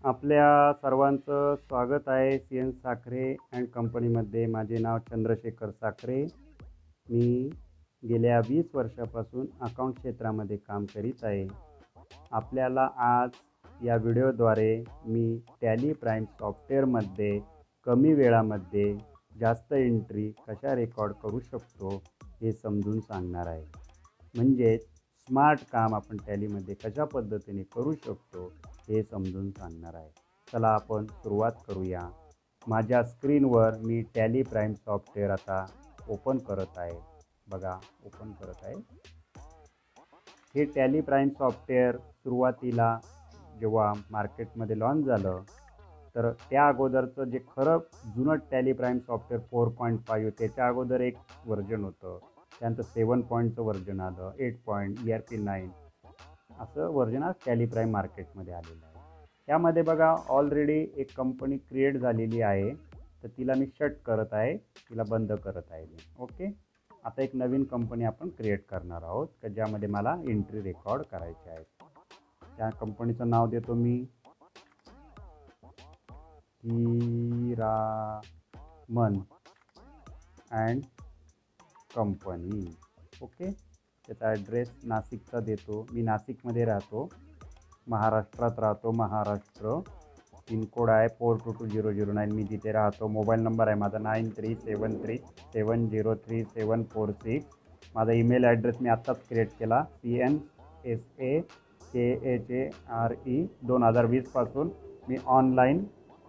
आपल्या सर्वांचं स्वागत आहे सी एन साखरे अँड कंपनीमध्ये. माझे नाव चंद्रशेखर साखरे. मी गेल्या 20 वर्षापासून अकाउंट क्षेत्रामध्ये काम करीत आहे. आपल्याला आज या व्हिडिओद्वारे मी टॅली प्राईम सॉफ्टवेअरमध्ये कमी वेळामध्ये जास्त एंट्री कशा रेकॉर्ड करू शकतो हे समजून सांगणार आहे. म्हणजेच स्मार्ट काम आपण टॅलीमध्ये कशा पद्धतीने करू शकतो हे समजून सांगणार आहे. चला आपण सुरुवात करूया. माझ्या स्क्रीनवर मी टॅली प्राईम सॉफ्टवेअर आता ओपन करत आहे. बघा, ओपन करत आहे. हे टॅली प्राईम सॉफ्टवेअर सुरुवातीला जेव्हा मार्केटमध्ये लॉन्च झालं तर त्या अगोदरचं जे खरं जुनं टॅली प्राईम सॉफ्टवेअर 4.5 त्याच्या अगोदर एक व्हर्जन होतं. त्यानंतर 7.चं व्हर्जन आलं, 8. ERP9 असं व्हर्जन आज टॅली प्राईम मार्केटमध्ये आलेलं आहे. त्यामध्ये बघा ऑलरेडी एक कंपनी क्रिएट झालेली आहे, तर तिला मी शट करत आहे, तिला बंद करत आहे मी. ओके, आता एक नवीन कंपनी आपण क्रिएट करणार आहोत का ज्यामध्ये मला एंट्री रेकॉर्ड करायची आहे. त्या कंपनीचं नाव देतो मी हिरामन अँड कंपनी. ओके, त्याचा ॲड्रेस नाशिकचा देतो. मी नाशिकमध्ये राहतो, महाराष्ट्रात राहतो. महाराष्ट्र. पिनकोड आहे 422009. मी जिथे राहतो. मोबाईल नंबर आहे माझा 9373703746. माझा ईमेल ॲड्रेस मी आत्ताच क्रिएट केला, CNSAKHARE2020 मी ऑनलाईन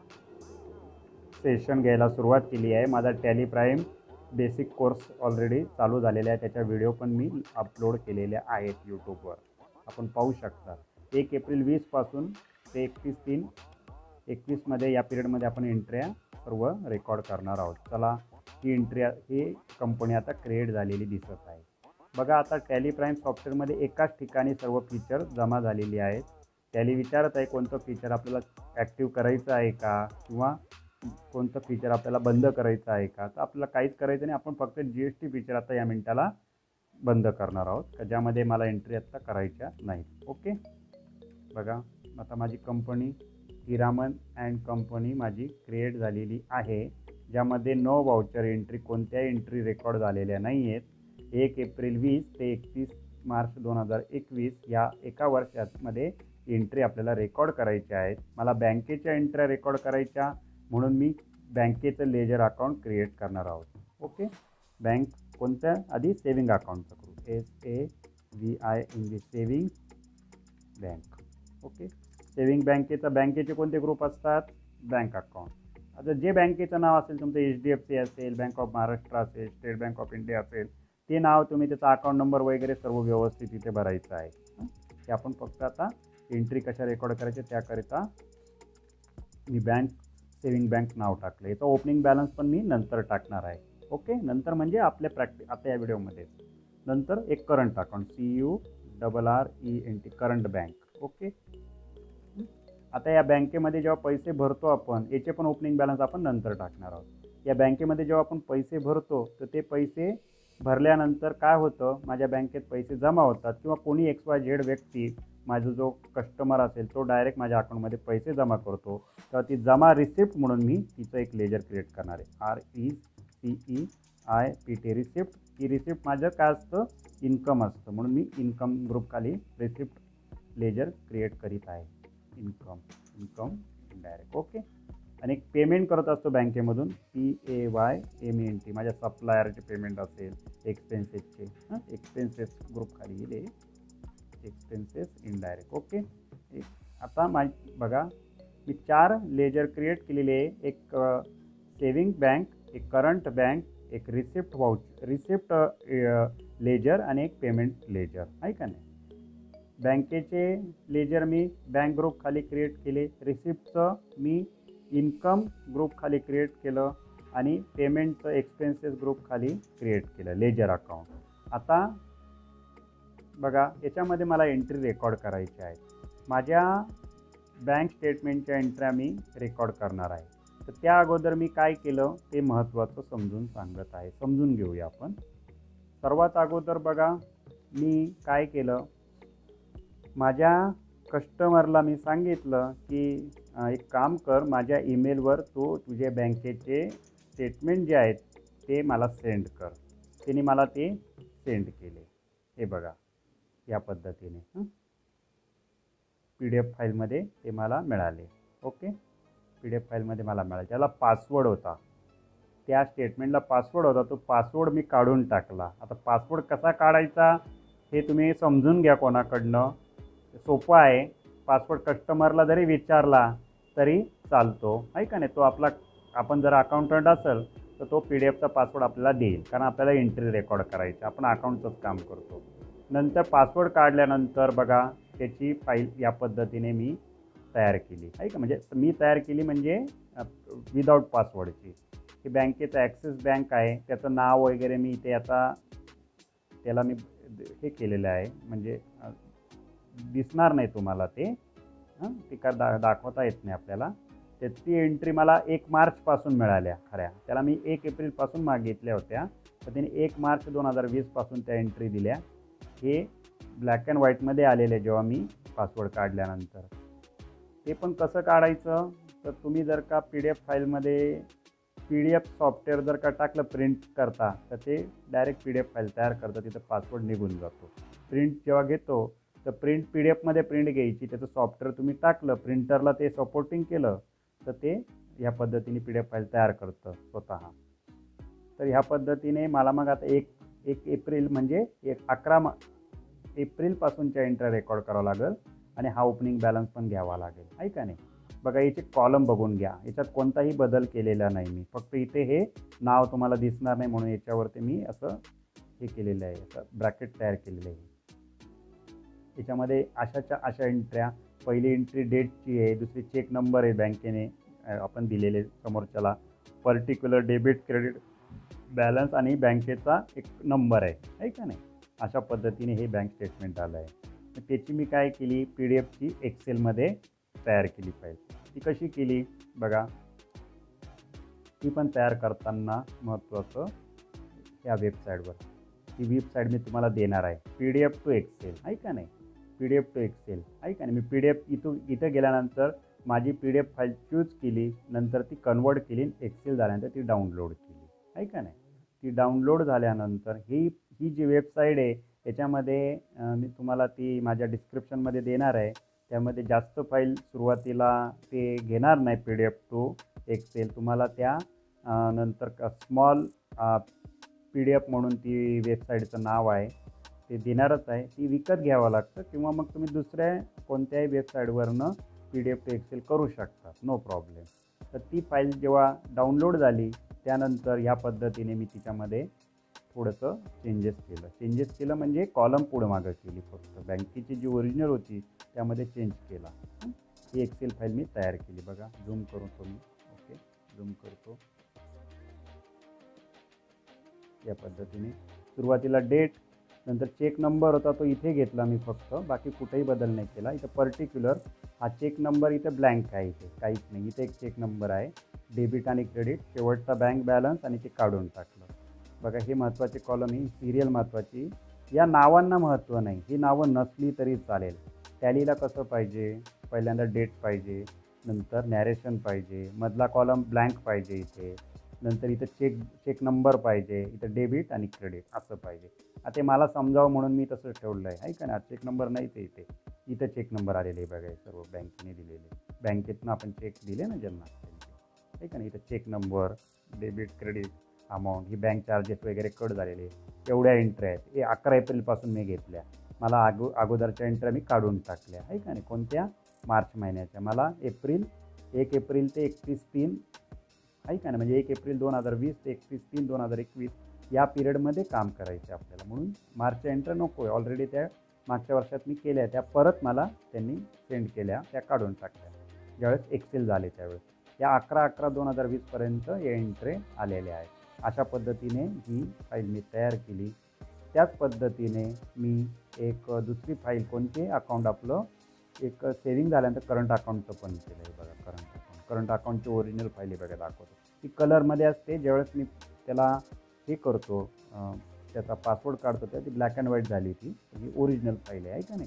सेशन घ्यायला सुरुवात केली आहे. माझा Tally Prime basic course already चालू झालेला आहे. त्याच्या व्हिडिओ पण मी अपलोड केलेल्या आहेत यूट्यूबवर, आपण पाहू शकता. 1 एप्रिल 20 पासून ते 31/3/21 या पिरियडमध्ये आपण एंट्र्या सर्व रेकॉर्ड करणार आहोत. चला, ही ही कंपनी आता क्रिएट झालेली दिसत आहे. बघा, आता टॅली प्राईम सॉफ्टवेअरमध्ये एकाच ठिकाणी सर्व फीचर जमा झालेली आहेत. टॅली विचारत आहे कोणतं फीचर आपल्याला ॲक्टिव्ह करायचं आहे का, किंवा कोणतं फीचर आपल्याला बंद करायचं आहे का. तर आपल्याला काहीच करायचं नाही, आपण फक्त GST फीचर आता या मिनिटाला बंद करणार आहोत का ज्यामध्ये मला एंट्री आत्ता करायच्या नाही. ओके, बघा आता माझी कंपनी हिरामन अँड कंपनी माझी क्रिएट झालेली आहे, ज्यामध्ये नो वाउचर एंट्री, कोणत्या एंट्री रेकॉर्ड झालेल्या नाही आहेत. 1 एप्रिल 20 ते 31 मार्च 2021 या एका वर्षामध्ये एंट्री आपल्याला रेकॉर्ड करायच्या आहेत. मला बँकेच्या एंट्र्या रेकॉर्ड करायच्या, म्हणून मी बँकेचं लेजर अकाउंट क्रिएट करणार आहोत. ओके, बँक कोणत्या, आधी सेविंग अकाउंटचं करू. SAVING saving bank. Okay, saving बँकेचे कोणते ग्रुप असतात, बँक अकाउंट. आता जे बँकेचं नाव असेल तुमचं, HDFC असेल, बँक ऑफ महाराष्ट्र असेल, स्टेट बँक ऑफ इंडिया असेल, ते नाव तुम्ही त्याचा अकाउंट नंबर वगैरे सर्व व्यवस्थित इथे भरायचं आहे. ते आपण फक्त आता एंट्री कशा रेकॉर्ड करायचे त्याकरिता मी सेविंग बँक नाव टाकलं. याचा ओपनिंग बॅलन्स पण मी नंतर टाकणार आहे. ओके, नंतर म्हणजे आपल्या आता या व्हिडिओमध्ये नंतर एक current account, CURRENT current bank. Okay, आता या बँकेमध्ये जेव्हा पैसे भरतो आपण, याचे पण ओपनिंग बॅलन्स आपण नंतर टाकणार आहोत. या बँकेमध्ये जेव्हा आपण पैसे भरतो तर ते पैसे भरल्यानंतर काय होतं, माझ्या बँकेत पैसे जमा होतात, किंवा कोणी XYZ व्यक्ती, माझा जो कस्टमर असेल तो डायरेक्ट माझ्या अकाउंटमध्ये पैसे जमा करतो, तर ती जमा रिसिप्ट म्हणून मी तिचं एक लेजर क्रिएट करणार आहे. RECEIPT receipt. ही रिसिप्ट माझं काय असतं, इन्कम असतं, म्हणून मी इन्कम ग्रुप खाली रिसिप्ट लेजर क्रिएट करीत आहे. Income indirect. ओके, आणि एक पेमेंट करत असतो बँकेमधून, PAYMENT. माझ्या सप्लायरचे पेमेंट असेल, एक्सपेन्सेसचे, एक्सपेन्सेस ग्रुप खाली गेले, एक्सपेन्सेस इनडायरेक्ट. ओके, आता बघा मी 4 लेजर क्रिएट केलेले आहे. एक सेविंग बँक, एक करंट बँक, एक रिसिप्ट लेजर आणि एक पेमेंट लेजर आहे का नाही. बँकेचे लेजर मी बँक ग्रुप खाली क्रिएट केले, रिसिप्टचं मी इन्कम ग्रुप खाली क्रिएट केलं, आणि पेमेंटचं एक्सपेन्सेस ग्रुप खाली क्रिएट केलं, लेजर अकाउंट. आता बघा, याच्यामध्ये मला एंट्री रेकॉर्ड करायची आहे. माझ्या बँक स्टेटमेंटच्या एंट्र्या मी रेकॉर्ड करणार आहे. तर त्या अगोदर मी काय केलं ते महत्त्वाचं समजून सांगत आहे, समजून घेऊया आपण. सर्वात अगोदर बघा मी काय केलं, माझ्या कस्टमरला मी सांगितलं की एक काम कर, माझ्या ईमेलवर तू तुझे बँकेचे स्टेटमेंट जे आहेत ते मला सेंड कर. त्याने मला ते सेंड केले. हे बघा या पद्धतीने PDF फाईलमध्ये ते मला मिळाले. ओके, PDF फाईलमध्ये मला मिळाले. त्याला पासवर्ड होता, त्या स्टेटमेंटला पासवर्ड होता, तो पासवर्ड मी काढून टाकला. आता पासवर्ड कसा काढायचा हे तुम्ही समजून घ्या कोणाकडनं. सोपं आहे. पासवर्ड कस्टमरला जरी विचारला तरी चालतो, आहे का नाही. तो आपण जर अकाउंटंट असेल तर तो PDFचा पासवर्ड आपल्याला देईल, कारण आपल्याला एंट्री रेकॉर्ड करायची, आपण अकाउंटचंच काम करतो. नंतर पासवर्ड काढल्यानंतर बघा त्याची फाईल या पद्धतीने मी तयार केली, आहे का. म्हणजे मी तयार केली म्हणजे विदाऊट पासवर्डची. ही बँकेचं ॲक्सिस बँक आहे, त्याचं नाव वगैरे मी इथे आता त्याला मी हे केलेलं आहे, म्हणजे दिसणार नाही तुम्हाला ते, ते का दाखवता येत नाही आपल्याला. ती एंट्री मला 1 मार्चपासून मिळाल्या खऱ्या. त्याला मी 1 एप्रिलपासून मागितल्या होत्या, तर त्याने 1 मार्च 2020पासून त्या एंट्री दिल्या. हे ब्लॅक अँड व्हाईटमध्ये आलेले जेव्हा मी पासवर्ड काढल्यानंतर. ते पण कसं काढायचं, तर तुम्ही जर का PDF फाईलमध्ये PDF सॉफ्टवेअर जर का टाकलं प्रिंट करता, तर ते डायरेक्ट PDF फाईल तयार करतं, तिथं पासवर्ड निघून जातो. प्रिंट जेव्हा घेतो तर PDFमध्ये प्रिंट घ्यायची, त्याचं सॉफ्टवेअर तुम्ही टाकलं, प्रिंटरला ते सपोर्टिंग केलं तर ते ह्या पद्धतीने PDF फाईल तयार करतं स्वतः. तर ह्या पद्धतीने मला मग आता 1 एप्रिल म्हणजे 11 एप्रिलपासूनच्या एंट्री रेकॉर्ड करावं लागेल आणि हा ओपनिंग बॅलन्स पण घ्यावा लागेल, आहे का नाही. बघा याचे कॉलम बघून घ्या, याच्यात कोणताही बदल केलेला नाही मी. फक्त इथे हे नाव तुम्हाला दिसणार नाही म्हणून याच्यावरती मी असं हे केलेलं आहे, असं ब्रॅकेट तयार केलेलं आहे. याच्यामध्ये अशा एंट्र्या, पहिली एंट्री डेटची आहे, दुसरी चेक नंबर आहे बँकेने आपण दिलेले समोरच्याला, पर्टिक्युलर डेबिट क्रेडिट बॅलन्स आणि बँकेचा एक नंबर आहे का नाही. अशा पद्धतीने हे बँक स्टेटमेंट आलं आहे. तर त्याची मी काय केली, PDFची एक्सेलमध्ये तयार केली फाईल. ती कशी केली बघा, ती पण तयार करताना महत्त्वाचं या वेबसाईटवर, ही वेबसाईट मी तुम्हाला देणार आहे, PDF टू एक्सेल, आहे का नाही. PDF टू एक्सेल, आहे का नाही. मी PDF इथं गेल्यानंतर माझी PDF फाईल चूज केली, नंतर ती कन्वर्ट केली, एक्सेल झाल्यानंतर ती डाउनलोड केली, आहे का नाही. ती डाउनलोड झाल्यानंतर ही जी वेबसाईट आहे याच्यामध्ये मी तुम्हाला ती माझ्या डिस्क्रिप्शनमध्ये देणार आहे. त्यामध्ये जास्त फाईल सुरुवातीला ते घेणार नाही PDF टू एक्सेल. तुम्हाला त्या नंतर स्मॉल PDF म्हणून ती वेबसाईटचं नाव आहे, ते देणारच आहे. ती विकत घ्यावं लागतं किंवा मग तुम्ही दुसऱ्या कोणत्याही वेबसाईटवरनं PDF टू एक्सेल करू शकता, नो प्रॉब्लेम. तर ती फाईल जेव्हा डाउनलोड झाली त्यानंतर ह्या पद्धतीने मी तिच्यामध्ये थोडंसं चेंजेस केलं म्हणजे कॉलम पुढं मागं केली, फक्त बँकेची जी ओरिजिनल होती त्यामध्ये चेंज केला. ही एक्सेल फाईल मी तयार केली. बघा झूम करतो मी, ओके झूम करतो. या पद्धतीने सुरुवातीला डेट, नंतर चेक नंबर होता तो इथे घेतला मी फक्त, बाकी कुठेही बदल नाही केला. इथं पर्टिक्युलर हा चेक नंबर इथे ब्लँक आहे, इथे काहीच नाही. इथे एक चेक नंबर आहे, डेबिट आणि क्रेडिट, शेवटचा बँक बॅलन्स आणि ते काढून टाकलं. बघा हे महत्त्वाचे कॉलम, ही सिरियल महत्त्वाची. या नावांना महत्त्व नाही, ही नावं नसली तरी चालेल. टॅलीला कसं पाहिजे, पहिल्यांदा डेट पाहिजे, नंतर नॅरेशन पाहिजे, मधला कॉलम ब्लँक पाहिजे इथे, नंतर इथं चेक नंबर पाहिजे, इथं डेबिट आणि क्रेडिट असं पाहिजे. आता मला समजावं म्हणून मी तसं ठेवलं आहे का नाही. चेक नंबर नाहीच आहे इथं चेक नंबर आलेले आहे बघा, सर्व बँकेने दिलेले, बँकेतनं आपण चेक दिले ना ज्यांना, आहे का नाही. इथं check number, debit credit amount, ही बँक चार्जेस वगैरे कट झालेले एवढ्या एंट्र्या आहेत. हे 11 एप्रिलपासून मी घेतल्या. मला अगोदरच्या एंट्र्या मी काढून टाकल्या, आहे का नाही. कोणत्या, मार्च महिन्याच्या. मला 1 एप्रिल ते 31/3, आहे का नाही, म्हणजे 1 एप्रिल 2020 ते 31/3/2021 या पिरियडमध्ये काम करायचं आपल्याला. म्हणून मार्चच्या एंट्र्या नको आहे, ऑलरेडी त्या मागच्या वर्षात मी केल्या, त्या परत मला त्यांनी सेंड केल्या, त्या काढून टाकल्या ज्यावेळेस एक्सेल झाले त्यावेळेस. या 11/11/2020पर्यंत या एंट्री आलेल्या आहेत. अशा पद्धतीने ही फाईल मी तयार केली. त्याच पद्धतीने मी एक दुसरी फाईल, कोणती अकाउंट आपलं एक सेविंग झाल्यानंतर करंट अकाउंटचं पण केलं आहे बघा. करंट अकाउंटची ओरिजिनल फाईल बघा दाखवतो. ती कलरमध्ये असते, ज्यावेळेस मी त्याला हे करतो त्याचा पासवर्ड काढतो त्या ती ब्लॅक अँड व्हाईट झाली, ती ओरिजिनल फाईल आहे का नाही.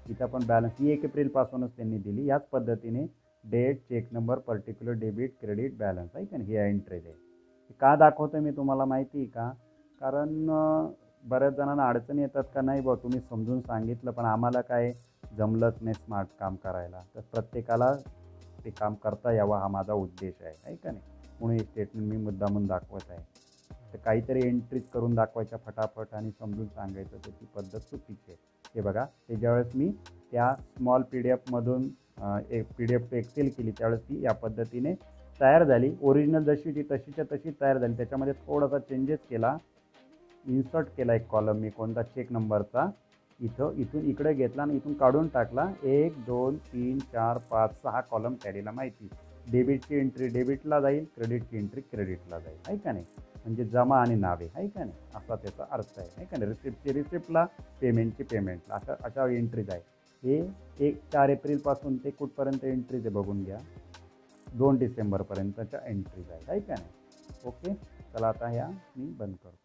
इथं पण बॅलन्स ही 1 एप्रिलपासूनच त्यांनी दिली. याच पद्धतीने date, check number, particular debit, credit, balance आहे का नाही, ही एंट्रीज आहे. का दाखवतो मी तुम्हाला माहिती आहे का? कारण बऱ्याच जणांना अडचणी येतात का नाही बा तुम्ही समजून सांगितलं पण आम्हाला काय जमलंच नाही स्मार्ट काम करायला. तर प्रत्येकाला ते काम करता यावं हा माझा उद्देश आहे का नाही, म्हणून हे स्टेटमेंट मी मुद्दामून दाखवत आहे. तर काहीतरी एंट्रीज करून दाखवायच्या फटाफट आणि समजून सांगायचं तर ती पद्धत चुकीची आहे. हे बघा, ते ज्यावेळेस मी त्या स्मॉल PDF मधून एक PDF टू एक्सेल केली त्यावेळेस ती या पद्धतीने तयार झाली. ओरिजिनल जशीची तशीच्या तशी तयार झाली. त्याच्यामध्ये थोडासा चेंजेस केला, इन्सर्ट केला एक कॉलम मी कोणता चेक नंबरचा, इथून इकडे घेतला आणि इथून काढून टाकला. 1 2 3 4 5 6 कॉलम टॅलीला माहिती. डेबिटची एंट्री डेबिटला जाईल, क्रेडिटची एंट्री क्रेडिटला जाईल आहे का नाही, म्हणजे जमा आणि नावे आहे का नाही, असा त्याचा अर्थ आहे का नाही. रिसिप्टची रिसिप्टला, पेमेंटची पेमेंटला, अशा एंट्रीज आहे. हे 4 एप्रिलपासून ते कुठपर्यंत एंट्रीज आहे बघून घ्या, 2 डिसेंबरपर्यंतच्या एंट्रीज आहे का नाही. ओके, चला आता ह्या मी बंद करतो.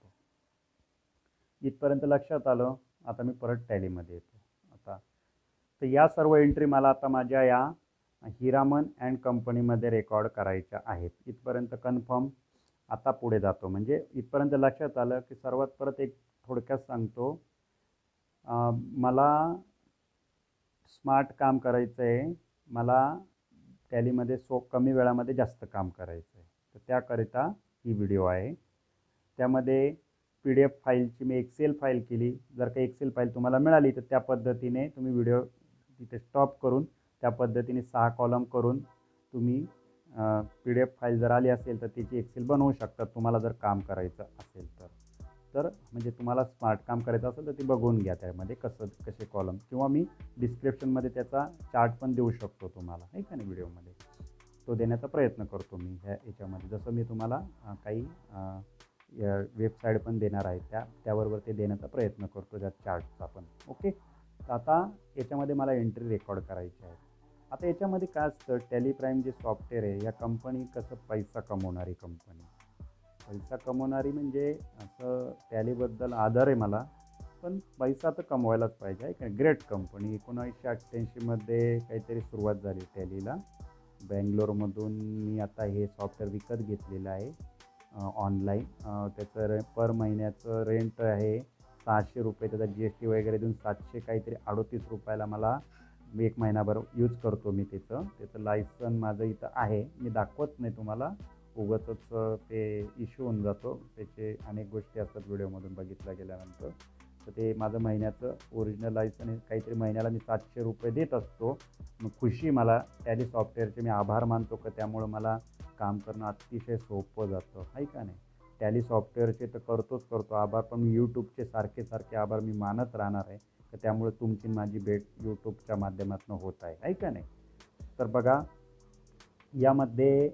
इथपर्यंत लक्षात आलं. आता मी परत टॅलीमध्ये येतो आता. तर या सर्व एंट्री मला आता माझ्या या हिरामन अँड कंपनीमध्ये रेकॉर्ड करायच्या आहेत. इथपर्यंत कन्फर्म. आता पुढे जातो. म्हणजे इथपर्यंत लक्षात आलं की सर्वात परत एक थोडक्यात सांगतो. मला स्मार्ट काम करायचं आहे, मला टॅलीमध्ये कमी वेळामध्ये जास्त काम करायचं आहे. तर त्याकरिता ही व्हिडिओ आहे. त्यामध्ये PDF फाईलची मी एक्सेल फाईल केली. जर का एक्सेल फाईल तुम्हाला मिळाली तर त्या पद्धतीने तुम्ही व्हिडिओ तिथे स्टॉप करून त्या पद्धतीने 6 कॉलम करून तुम्ही PDF फाईल जर आली असेल तर त्याची एक्सेल बनवू शकता तुम्हाला जर काम करायचं असेल तर म्हणजे तुम्हाला स्मार्ट काम करायचं असेल तर ती बघून घ्या. त्यामध्ये कसे कॉलम, किंवा मी डिस्क्रिप्शनमध्ये त्याचा चार्ट पण देऊ शकतो तुम्हाला आहे का नाही. व्हिडिओमध्ये तो देण्याचा प्रयत्न करतो मी याच्यामध्ये. जसं मी तुम्हाला काही वेबसाईट पण देणार आहे त्याबरोबर ते देण्याचा प्रयत्न करतो त्या चार्टचा पण. ओके, तर आता याच्यामध्ये मला एंट्री रेकॉर्ड करायची आहे. आता याच्यामध्ये काय असतं, टॅली प्राईम जे सॉफ्टवेअर आहे, या कंपनी कसं पैसा कमवणारी कंपनी. पैसा कमवणारी म्हणजे असं टॅलीबद्दल आदर आहे मला, पण पैसा तर कमवायलाच पाहिजे आहे का. Great company. 1988मध्ये काहीतरी सुरुवात झाली टॅलीला. बँगलोरमधून मी आता हे सॉफ्टवेअर विकत घेतलेलं आहे ऑनलाईन. त्याचं पर महिन्याचं रेंट आहे 600 रुपये. त्याचा GST वगैरे देऊन 700 काहीतरी 38 रुपयाला मला 1 महिनाभर यूज करतो मी. त्याचं लायसन माझं इथं आहे. मी दाखवत नाही तुम्हाला, उगाचच ते इश्यू होऊन जातो. त्याचे अनेक गोष्टी असतात व्हिडिओमधून बघितल्या गेल्यानंतर. तर ते माझं महिन्याचं ओरिजिनल लायसन काहीतरी महिन्याला मी 700 रुपये देत असतो. मग खुशी मला टॅली सॉफ्टवेअरचे मी आभार मानतो का त्यामुळं मला काम करणं अतिशय सोपं जातं आहे का नाही. टॅली सॉफ्टवेअरचे तर करतो आभार, पण यूट्यूबचे सारखे आभार मी मानत राहणार आहे. तर त्यामुळे तुमची माझी भेट यूट्यूबच्या माध्यमातून होत आहे का नाही. तर बघा यामध्ये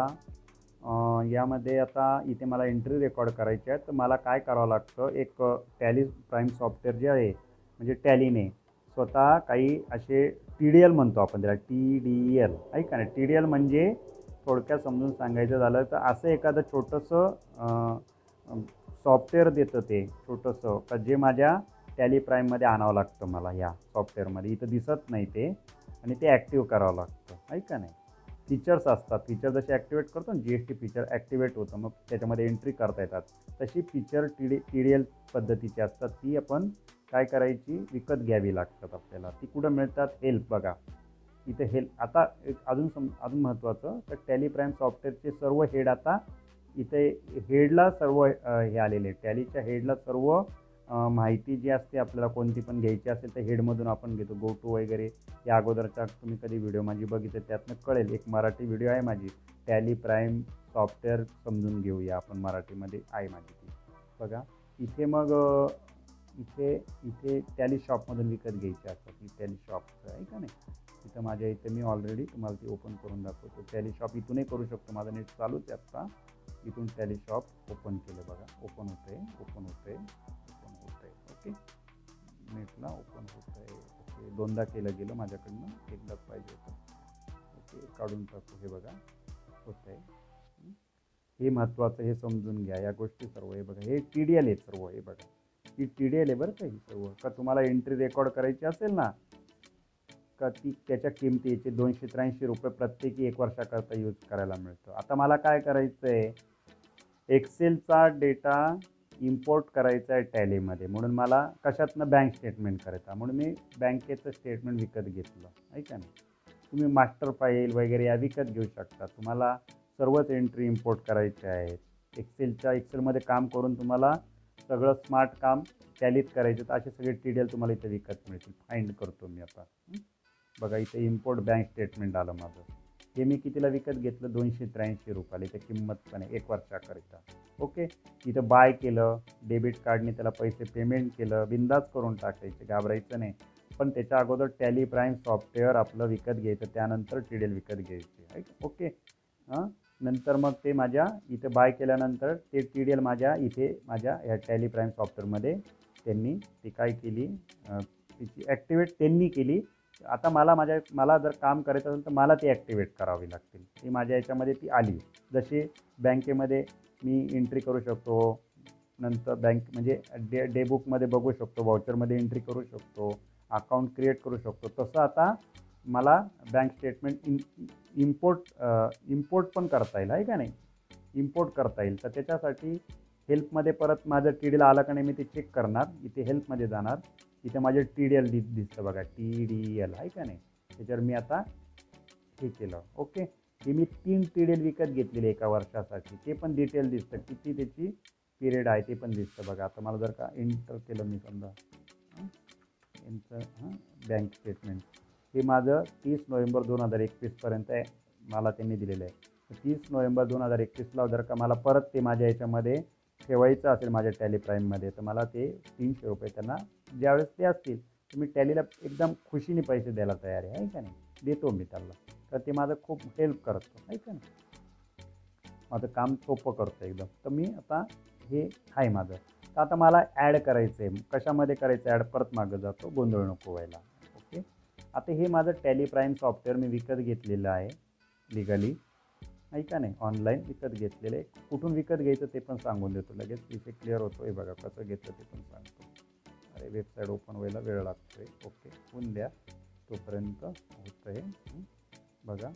यामध्ये आता इथे मला एंट्री रेकॉर्ड करायची आहे. तर मला काय करावं लागतं, एक टॅली प्राईम सॉफ्टवेअर जे आहे म्हणजे टॅलीने स्वतः काही असे TDL म्हणतो आपण त्याला, TDL आहे का नाही. TDL म्हणजे थोडक्यात समजून सांगायचं झालं तर असं एखादं छोटंसं सॉफ्टवेअर देतं, ते छोटंसं का जे माझ्या टॅली प्राईममध्ये आणावं लागतं मला. ह्या सॉफ्टवेअरमध्ये इथं दिसत नाही ते, आणि ते ॲक्टिव्ह करावं लागतं आहे का नाही. फीचर्स असतात, फीचर जसे ॲक्टिवेट करतो ना, GST फीचर ॲक्टिवेट होतं मग त्याच्यामध्ये एंट्री करता येतात. तशी फीचर TDL पद्धतीची असतात. ती आपण काय करायची, विकत घ्यावी लागतात आपल्याला. ती कुठं मिळतात, हेल्प बघा इथे हेल्प. आता एक अजून महत्त्वाचं, तर टॅली प्राईम सॉफ्टवेअरचे सर्व हेड आता इथे हेडला सर्व हे आलेले. टॅलीच्या हेडला सर्व माहिती जी असते आपल्याला कोणती पण घ्यायची असेल तर हेडमधून आपण घेतो. गो टू वगैरे या अगोदरच्या तुम्ही कधी व्हिडिओ माझी बघितली त्यातनं कळेल. एक मराठी व्हिडिओ आहे माझी, टॅली प्राईम सॉफ्टवेअर समजून घेऊया आपण, मराठीमध्ये आहे माझी ती बघा. इथे मग इथे टॅली शॉपमधून विकत घ्यायची असतात. ही टॅली शॉप आहे का नाही. इथं माझ्या इथे मी ऑलरेडी तुम्हाला ती ओपन करून दाखवतो. टॅली शॉप इथूनही करू शकतो, माझं नेट चालूच आहे आत्ता. इथून टॅली शॉप ओपन केलं बघा, ओपन होते. ओके, नेटला ओपन होत आहे. ओके, 2दा केलं गेलं माझ्याकडनं, एकदाच पाहिजे होतं. ओके, काढून टाकू. हे बघा होत आहे. हे महत्त्वाचं, हे समजून घ्या या गोष्टी सर्व. हे बघा, हे TDL आहे सर्व. हे बघा, ही TDL आहे बरं का. ही सर्व का तुम्हाला एंट्री रेकॉर्ड करायची असेल ना त्याच्या किमतीचे ₹283 प्रत्येकी 1 वर्षाकरता यूज करायला मिळतो. आता मला काय करायचं आहे, एक्सेलचा डेटा इम्पोर्ट करायचा आहे टॅलीमध्ये, म्हणून मला कशातनं बँक स्टेटमेंट करायचा, म्हणून मी बँकेचं स्टेटमेंट विकत घेतलं आहे का नाही. तुम्ही मास्टर फाईल वगैरे या विकत घेऊ शकता. तुम्हाला सर्वच एंट्री इम्पोर्ट करायचे आहेत. एक्सेलमध्ये काम करून तुम्हाला सगळं स्मार्ट काम टॅलीत करायचं, तर असे सगळे TDL तुम्हाला इथे विकत मिळतील. फाइंड करतो मी आता. बघा इथे इम्पोर्ट बँक स्टेटमेंट आलं माझं. हे मी कितीला विकत घेतलं, ₹283. इथे किंमत पण आहे 1 वर्षाकरिता. ओके, इथं बाय केलं, डेबिट कार्डने त्याला पैसे पेमेंट केलं, बिंदास करून टाकायचे, घाबरायचं नाही. पण त्याच्या अगोदर टॅली प्राईम सॉफ्टवेअर आपलं विकत घ्यायचं, त्यानंतर TDL विकत घ्यायचे आहे. ओके, नंतर मग ते माझ्या इथे बाय केल्यानंतर ते TDL माझ्या ह्या टॅली प्राईम सॉफ्टवेअरमध्ये त्यांनी ती काय केली, तिची ॲक्टिवेट त्यांनी केली. आता मला जर काम करायचं असेल तर मला ती ॲक्टिवेट करावी लागतील. ती माझ्या याच्यामध्ये ती आली. जशी बँकेमध्ये मी एंट्री करू शकतो, नंतर म्हणजे डेबुकमध्ये बघू शकतो, वाउचरमध्ये एंट्री करू शकतो, अकाउंट क्रिएट करू शकतो, तसं आता मला बँक स्टेटमेंट इम्पोर्ट पण करता येईल आहे का नाही, इम्पोर्ट करता येईल. तर त्याच्यासाठी हेल्पमध्ये परत माझं TDL आलं का नाही मी ते चेक करणार. इथे हेल्पमध्ये जाणार, इथे माझे TDL दिसतं बघा, TDL आहे का नाही. त्याच्यावर मी आता हे केलं. ओके, हे मी 3 TDL विकत घेतलेले 1 वर्षासाठी, ते पण डिटेल दिसतं, किती त्याची पिरियड आहे ते पण दिसतं बघा. आता मला जर का एंटर केलं मी समजा बँक स्टेटमेंट, हे माझं 30 नोव्हेंबर 2021 पर्यंत आहे, मला त्यांनी दिलेलं आहे. 30 नोव्हेंबर 2021ला जर का मला परत ते माझ्या याच्यामध्ये ठेवायचं असेल माझ्या टॅली प्राईममध्ये, तर मला ते ₹300 त्यांना ज्यावेळेस ते असतील तर मी टॅलीला एकदम खुशीने पैसे द्यायला तयार आहे का नाही, देतो मी त्याला. तर ते माझं खूप हेल्प करतं आहे का नाही, माझं काम सोपं करतं एकदम. तर मी आता हे आहे माझं. तर आता मला ॲड करायचं आहे, कशामध्ये करायचं ॲड, परत मागं जातो, गोंधळ नको व्हायला. ओके, आता हे माझं टॅली प्राईम सॉफ्टवेअर मी विकत घेतलेलं आहे लिगली आहे का नाही, ऑनलाईन विकत घेतलेलं आहे. कुठून विकत घ्यायचं ते पण सांगून देतो, लगेच विषय क्लिअर होतो. हे बघा कसं घेतलं ते पण सांगतो. अरे वेबसाईट ओपन व्हायला वेळ लागतो आहे. ओके, होऊन द्या तोपर्यंत, होतं आहे बघा.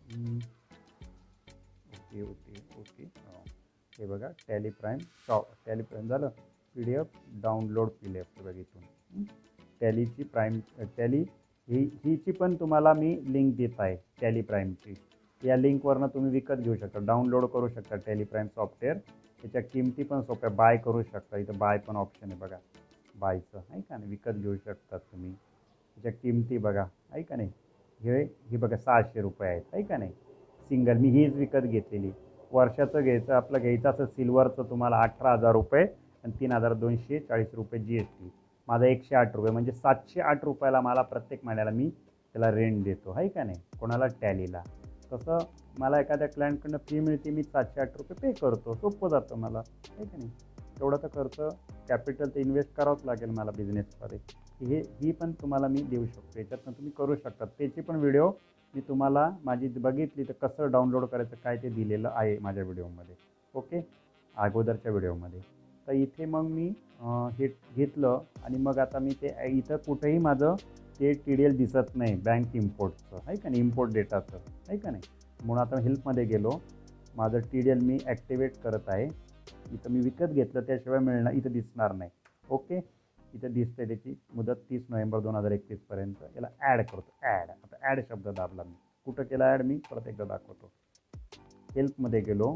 ओके ओके ओके, हे बघा टॅली प्राईम झालं. PDF डाउनलोड PDF बघा इथून टॅलीची टॅली हीची पण तुम्हाला मी लिंक देत आहे. टॅली प्राईमची या लिंकवरनं तुम्ही विकत घेऊ शकता, डाउनलोड करू शकता टॅली प्राईम सॉफ्टवेअर. त्याच्या किमती पण सोप्या, बाय करू शकता. इथं बाय पण ऑप्शन आहे बघा, बायचं आहे का नाही, विकत घेऊ शकता तुम्ही. त्याच्या किमती बघा आहे का नाही, हे बघा ₹600 आहेत आहे का नाही, सिंगल. मी हीच विकत घेतलेली. वर्षाचं घ्यायचं असं सिल्वरचं तुम्हाला ₹18,000 आणि ₹3,240 GST. माझा ₹108 म्हणजे ₹708 मला प्रत्येक महिन्याला मी त्याला रेंट देतो आहे का नाही, कोणाला टॅलीला. तसं मला एखाद्या क्लायंटकडनं फी मिळते, मी ₹708 पे करतो, सोपं जातं मला आहे का नाही. तेवढं तर खर्च कॅपिटल तर इन्व्हेस्ट करावंच लागेल मला बिझनेसमध्ये. ही पण तुम्हाला मी देऊ शकतो, याच्यातनं तुम्ही करू शकता. त्याची पण व्हिडिओ मी तुम्हाला माझी बघितली तर कसं डाउनलोड करायचं काय ते दिलेलं आहे माझ्या व्हिडिओमध्ये. ओके, अगोदरच्या व्हिडिओमध्ये. तर इथे मग मी हे घेतलं आणि मग आता मी ते इथं कुठेही माझं ते TDL दिसत नाही बँक इम्पोर्टचं आहे का नाही, इम्पोर्ट डेटाचं आहे का नाही. म्हणून आता हेल्पमध्ये गेलो, माझं TDL मी ॲक्टिवेट करत आहे. इथं मी विकत घेतलं त्याशिवाय मिळणार, इथं दिसणार नाही. ओके, इथं दिसते त्याची मुदत 30 नोव्हेंबर 2021 पर्यंत. याला ॲड करतो, आता ॲड शब्द दाबला मी. कुठं केला ॲड मी परत एकदा दाखवतो. हेल्पमध्ये गेलो,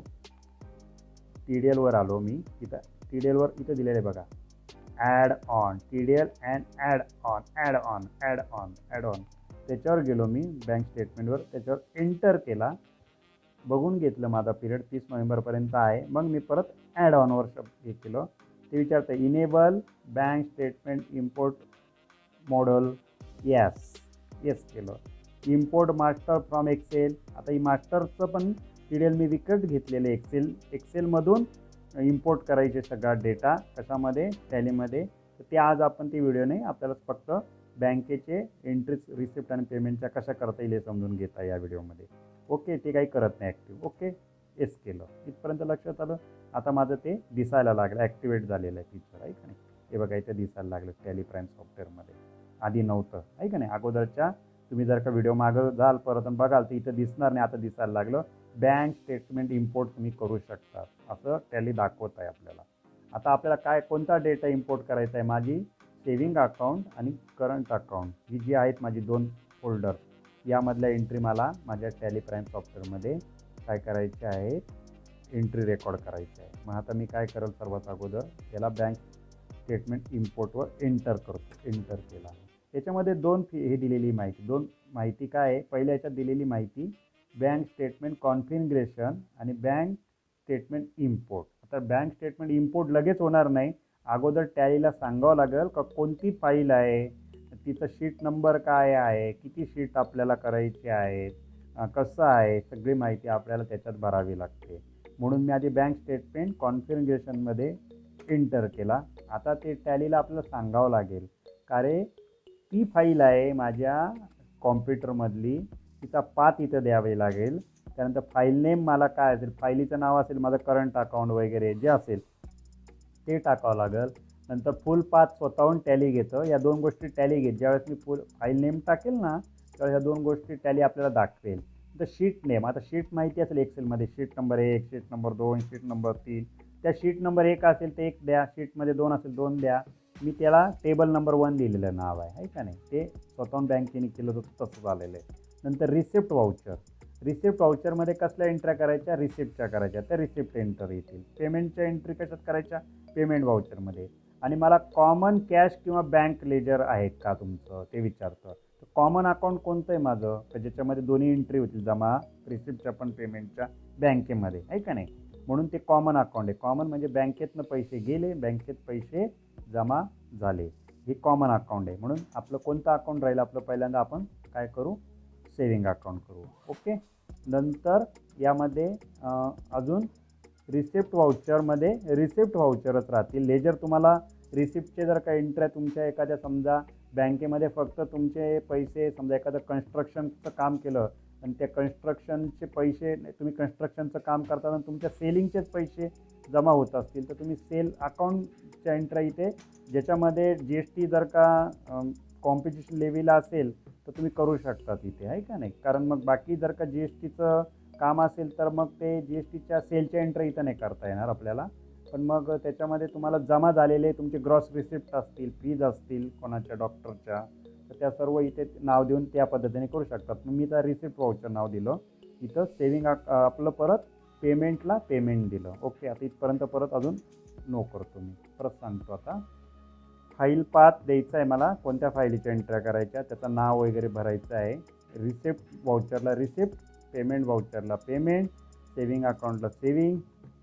TDLवर आलो मी. इथं TDLवर इथं दिलेलं आहे बघा, add on TDL and add on. त्याच्यावर गेलो मी बँक स्टेटमेंटवर, त्याच्यावर एंटर केला, बघून घेतलं माझा पिरियड 30 नोव्हेंबरपर्यंत आहे. मग मी परत ॲड ऑनवर हे केलं. ते विचारतं enable bank statement import model, yes केलं. Import master from Excel. आता ही मास्टरचं पण TDL मी विकत घेतलेले एक्सेलमधून इम्पोर्ट करायचे सगळा डेटा, कशामध्ये, टॅलीमध्ये. तर ते आज आपण ती व्हिडिओ नाही, आपल्याला फक्त बँकेचे एंट्रीज, रिसिप्ट आणि पेमेंटच्या कशा करता येईल हे समजून घेता या व्हिडिओमध्ये. ओके, ते काही करत नाही ॲक्टिव्ह. ओके, येस केलं, इथपर्यंत लक्षात आलं. आता माझं ते दिसायला लागलं, ॲक्टिवेट झालेलं आहे फीचर आहे का नाही. हे बघा इथं दिसायला लागलं टॅली प्राईम सॉफ्टवेअरमध्ये, आधी नव्हतं आहे का नाही. अगोदरच्या तुम्ही जर का व्हिडिओ मागं जाल परत आणि बघाल तर इथं दिसणार नाही, आता दिसायला लागलं. बँक स्टेटमेंट इम्पोर्ट तुम्ही करू शकता, असं टॅली दाखवत आहे आपल्याला. आता आपल्याला काय कोणता डेटा इम्पोर्ट करायचा आहे, माझी सेविंग अकाउंट आणि करंट अकाउंट ही जी आहेत माझी 2 फोल्डर, यामधल्या एंट्री मला माझ्या टॅली प्राईम सॉफ्टवेअरमध्ये काय करायचे आहेत, एंट्री रेकॉर्ड करायची आहे. मग आता मी काय करेल, सर्वात अगोदर याला बँक स्टेटमेंट इम्पोर्टवर एंटर करतो. एंटर केला. याच्यामध्ये 2 हे दिलेली माहिती, 2 माहिती काय आहे, पहिल्या याच्यात दिलेली माहिती बँक स्टेटमेंट कॉन्फिगरेशन आणि बँक स्टेटमेंट इम्पोर्ट. आता बँक स्टेटमेंट इम्पोर्ट लगेच होणार नाही, अगोदर टॅलीला सांगावं लागेल का कोणती फाईल आहे, तिचं शीट नंबर काय आहे, किती शीट आपल्याला करायची आहेत, कसं आहे, सगळी माहिती आपल्याला त्याच्यात भरावी लागते. म्हणून मी आधी बँक स्टेटमेंट कॉन्फिगरेशनमध्ये एंटर केला. आता ते टॅलीला आपल्याला सांगावं लागेल का रे ती फाईल आहे माझ्या कॉम्प्युटरमधली, तिचा पाथ इथं द्यावी लागेल. त्यानंतर फाईल नेम मला काय असेल, फाईलीचं नाव असेल माझं करंट अकाउंट वगैरे जे असेल ते टाकावं लागेल. नंतर फुल पाथ स्वतःहून टॅली घेतं, या 2 गोष्टी टॅली घेत. ज्यावेळेस मी फुल फाईल नेम टाकेल ना त्यावेळेस ह्या 2 गोष्टी टॅली आपल्याला दाखवेल. तर शीट नेम, आता शीट माहिती असेल एक्सेलमध्ये, sheet number 1, sheet number 2, sheet number 3. त्या शीट नंबर 1 असेल तर 1 द्या, शीटमध्ये 2 असेल 2 द्या. मी त्याला टेबल नंबर 1 दिलेलं नाव आहे का नाही, ते स्वतःहून बँकेने केलं होतं तसं झालेलं आहे. नंतर रिसिप्ट वाउचर, रिसिप्ट वाउचरमध्ये कसल्या एंट्र्या करायच्या, रिसिप्टच्या करायच्या, त्या रिसिप्ट एंटर येतील. पेमेंटच्या एंट्री कशात करायच्या, पेमेंट वाउचरमध्ये. आणि मला कॉमन कॅश किंवा बँक लेजर आहेत का तुमचं ते विचारतं. तर कॉमन अकाउंट कोणतं आहे माझं, तर ज्याच्यामध्ये दोन्ही एंट्री होतील, जमा रिसिप्टच्या पण पेमेंटच्या बँकेमध्ये आहे का नाही. म्हणून ते कॉमन अकाउंट आहे. कॉमन म्हणजे बँकेतनं पैसे गेले, बँकेत पैसे जमा झाले, हे कॉमन अकाउंट आहे. म्हणून आपलं कोणतं अकाउंट राहील, आपलं पहिल्यांदा आपण काय करू, सेविंग अकाउंट करू. ओके. नंतर यामध्ये अजून रिसिप्ट वाउचरमध्ये रिसिप्ट वाउचरच राहतील. लेजर तुम्हाला रिसिप्टचे जर का एंट्र्या तुमच्या एखाद्या समजा बँकेमध्ये फक्त तुमचे पैसे, समजा एखादं कन्स्ट्रक्शनचं काम केलं आणि त्या कन्स्ट्रक्शनचे पैसे तुम्ही कन्स्ट्रक्शनचं काम करताना तुमच्या सेलिंगचेच पैसे जमा होत असतील तर तुम्ही सेल अकाउंटच्या एंट्र्या इथे, ज्याच्यामध्ये GST जर का कॉम्पिटिशन लेव्हलला असेल तर तुम्ही करू शकता तिथे आहे का नाही. कारण मग बाकी जर का GSTचं काम असेल तर मग ते GSTच्या सेलच्या एंट्री इथं नाही करता येणार आपल्याला. पण मग त्याच्यामध्ये तुम्हाला जमा झालेले तुमचे ग्रॉस रिसिप्ट असतील, फीज असतील कोणाच्या डॉक्टरच्या, तर त्या सर्व इथे नाव देऊन त्या पद्धतीने करू शकतात. मी तर रिसिप्ट वाउचर नाव दिलं. इथं सेविंग आपलं परत पेमेंटला पेमेंट दिलं. ओके. आता इथपर्यंत परत अजून नो करतो मी. परत सांगतो आता. फाईल पाथ द्यायचा आहे मला, कोणत्या फाईलीच्या एंट्र्या करायच्या, त्याचं नाव वगैरे भरायचं आहे. रिसिप्ट वाउचरला रिसिप्ट, पेमेंट वाउचरला पेमेंट, सेविंग अकाउंटला सेविंग,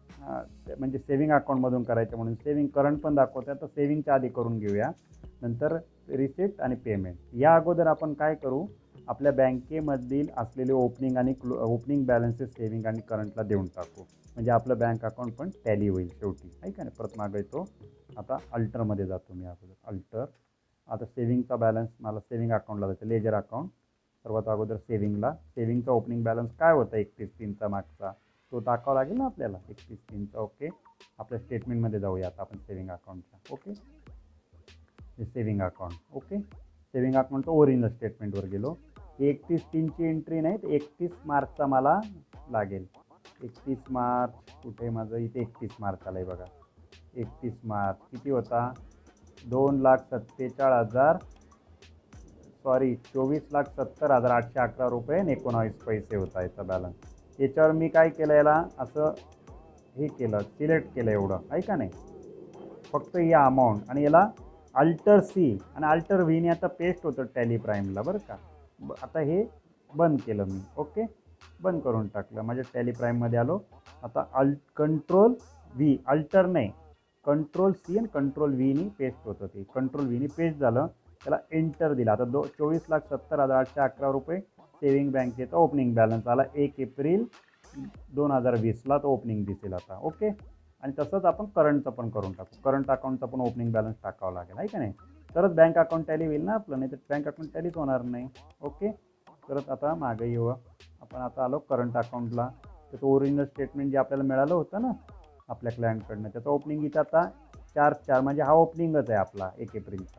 म्हणजे सेविंग अकाउंटमधून करायचं म्हणून सेविंग, करंट पण दाखवतं. तर सेविंगच्या आधी करून घेऊया, नंतर रिसिप्ट आणि पेमेंट. या अगोदर आपण काय करू, आपल्या बँकेमधील असलेले ओपनिंग आणि ओपनिंग बॅलन्सेस सेविंग आणि करंटला देऊन टाकू, म्हणजे आपलं बँक अकाउंट पण टॅली होईल शेवटी आहे का नाही. परत मागे येतो. आता अल्टरमध्ये जातो मी अगोदर. अल्टर. आता सेविंगचा बॅलन्स मला सेविंग अकाउंटला जायचं, लेजर अकाउंट. सर्वात अगोदर सेविंगला, सेविंगचा ओपनिंग बॅलन्स काय होता 31/3चा मागचा, तो टाकावा लागेल ना आपल्याला 31/3चा. ओके. आपल्या स्टेटमेंटमध्ये जाऊया आता आपण सेविंग अकाउंटच्या. ओके. हे सेविंग अकाउंट. ओके. सेविंग अकाउंटचं ओरिजिनल स्टेटमेंटवर गेलो. 31/3ची एंट्री नाही तर 31 मार्चचा मला लागेल. 31 मार्च कुठे माझं, इथे 31 मार्च आलं आहे बघा. 31 मार्च किती होता, 2,47,000 सॉरी 24,70,811 रुपये आणि 19 पैसे होता याचा बॅलन्स. याच्यावर मी काय केलं, याला असं हे केलं, सिलेक्ट केलं एवढं आहे का नाही, फक्त या अमाऊंट. आणि याला अल्टर C आणि अल्टर Vने आता पेस्ट होतं टॅली प्राईमला बरं का. आता हे बंद केलं मी. ओके. बंद करून टाकलं. माझ्या टॅली प्राईममध्ये आलो. आता कंट्रोल V, अल्टर नाही, कंट्रोल C आणि कंट्रोल Vनी पेस्ट होतं ते. कंट्रोल Vनी पेस्ट झालं, त्याला एंटर दिला. आता 24,70,811 रुपये सेविंग बँकेचा ओपनिंग बॅलन्स आला. 1 एप्रिल 2020ला तो ओपनिंग दिसेल आता. ओके. आणि तसंच आपण करंटचं पण करून टाकू. करंट अकाउंटचा पण ओपनिंग बॅलन्स टाकावं लागेल आहे का नाही, तरच बँक अकाउंट टॅली होईल ना आपलं, नाही तर बँक अकाउंट टॅलीच होणार नाही. ओके. परत आता मागे येऊ. आपण आता आलो करंट अकाउंटला. त्याचं ओरिजिनल स्टेटमेंट जे आपल्याला मिळालं होतं ना आपल्या क्लायंटकडनं, त्याचं ओपनिंग इथं आता 4/4 म्हणजे हा ओपनिंगच आहे आपला 1 एप्रिलचा.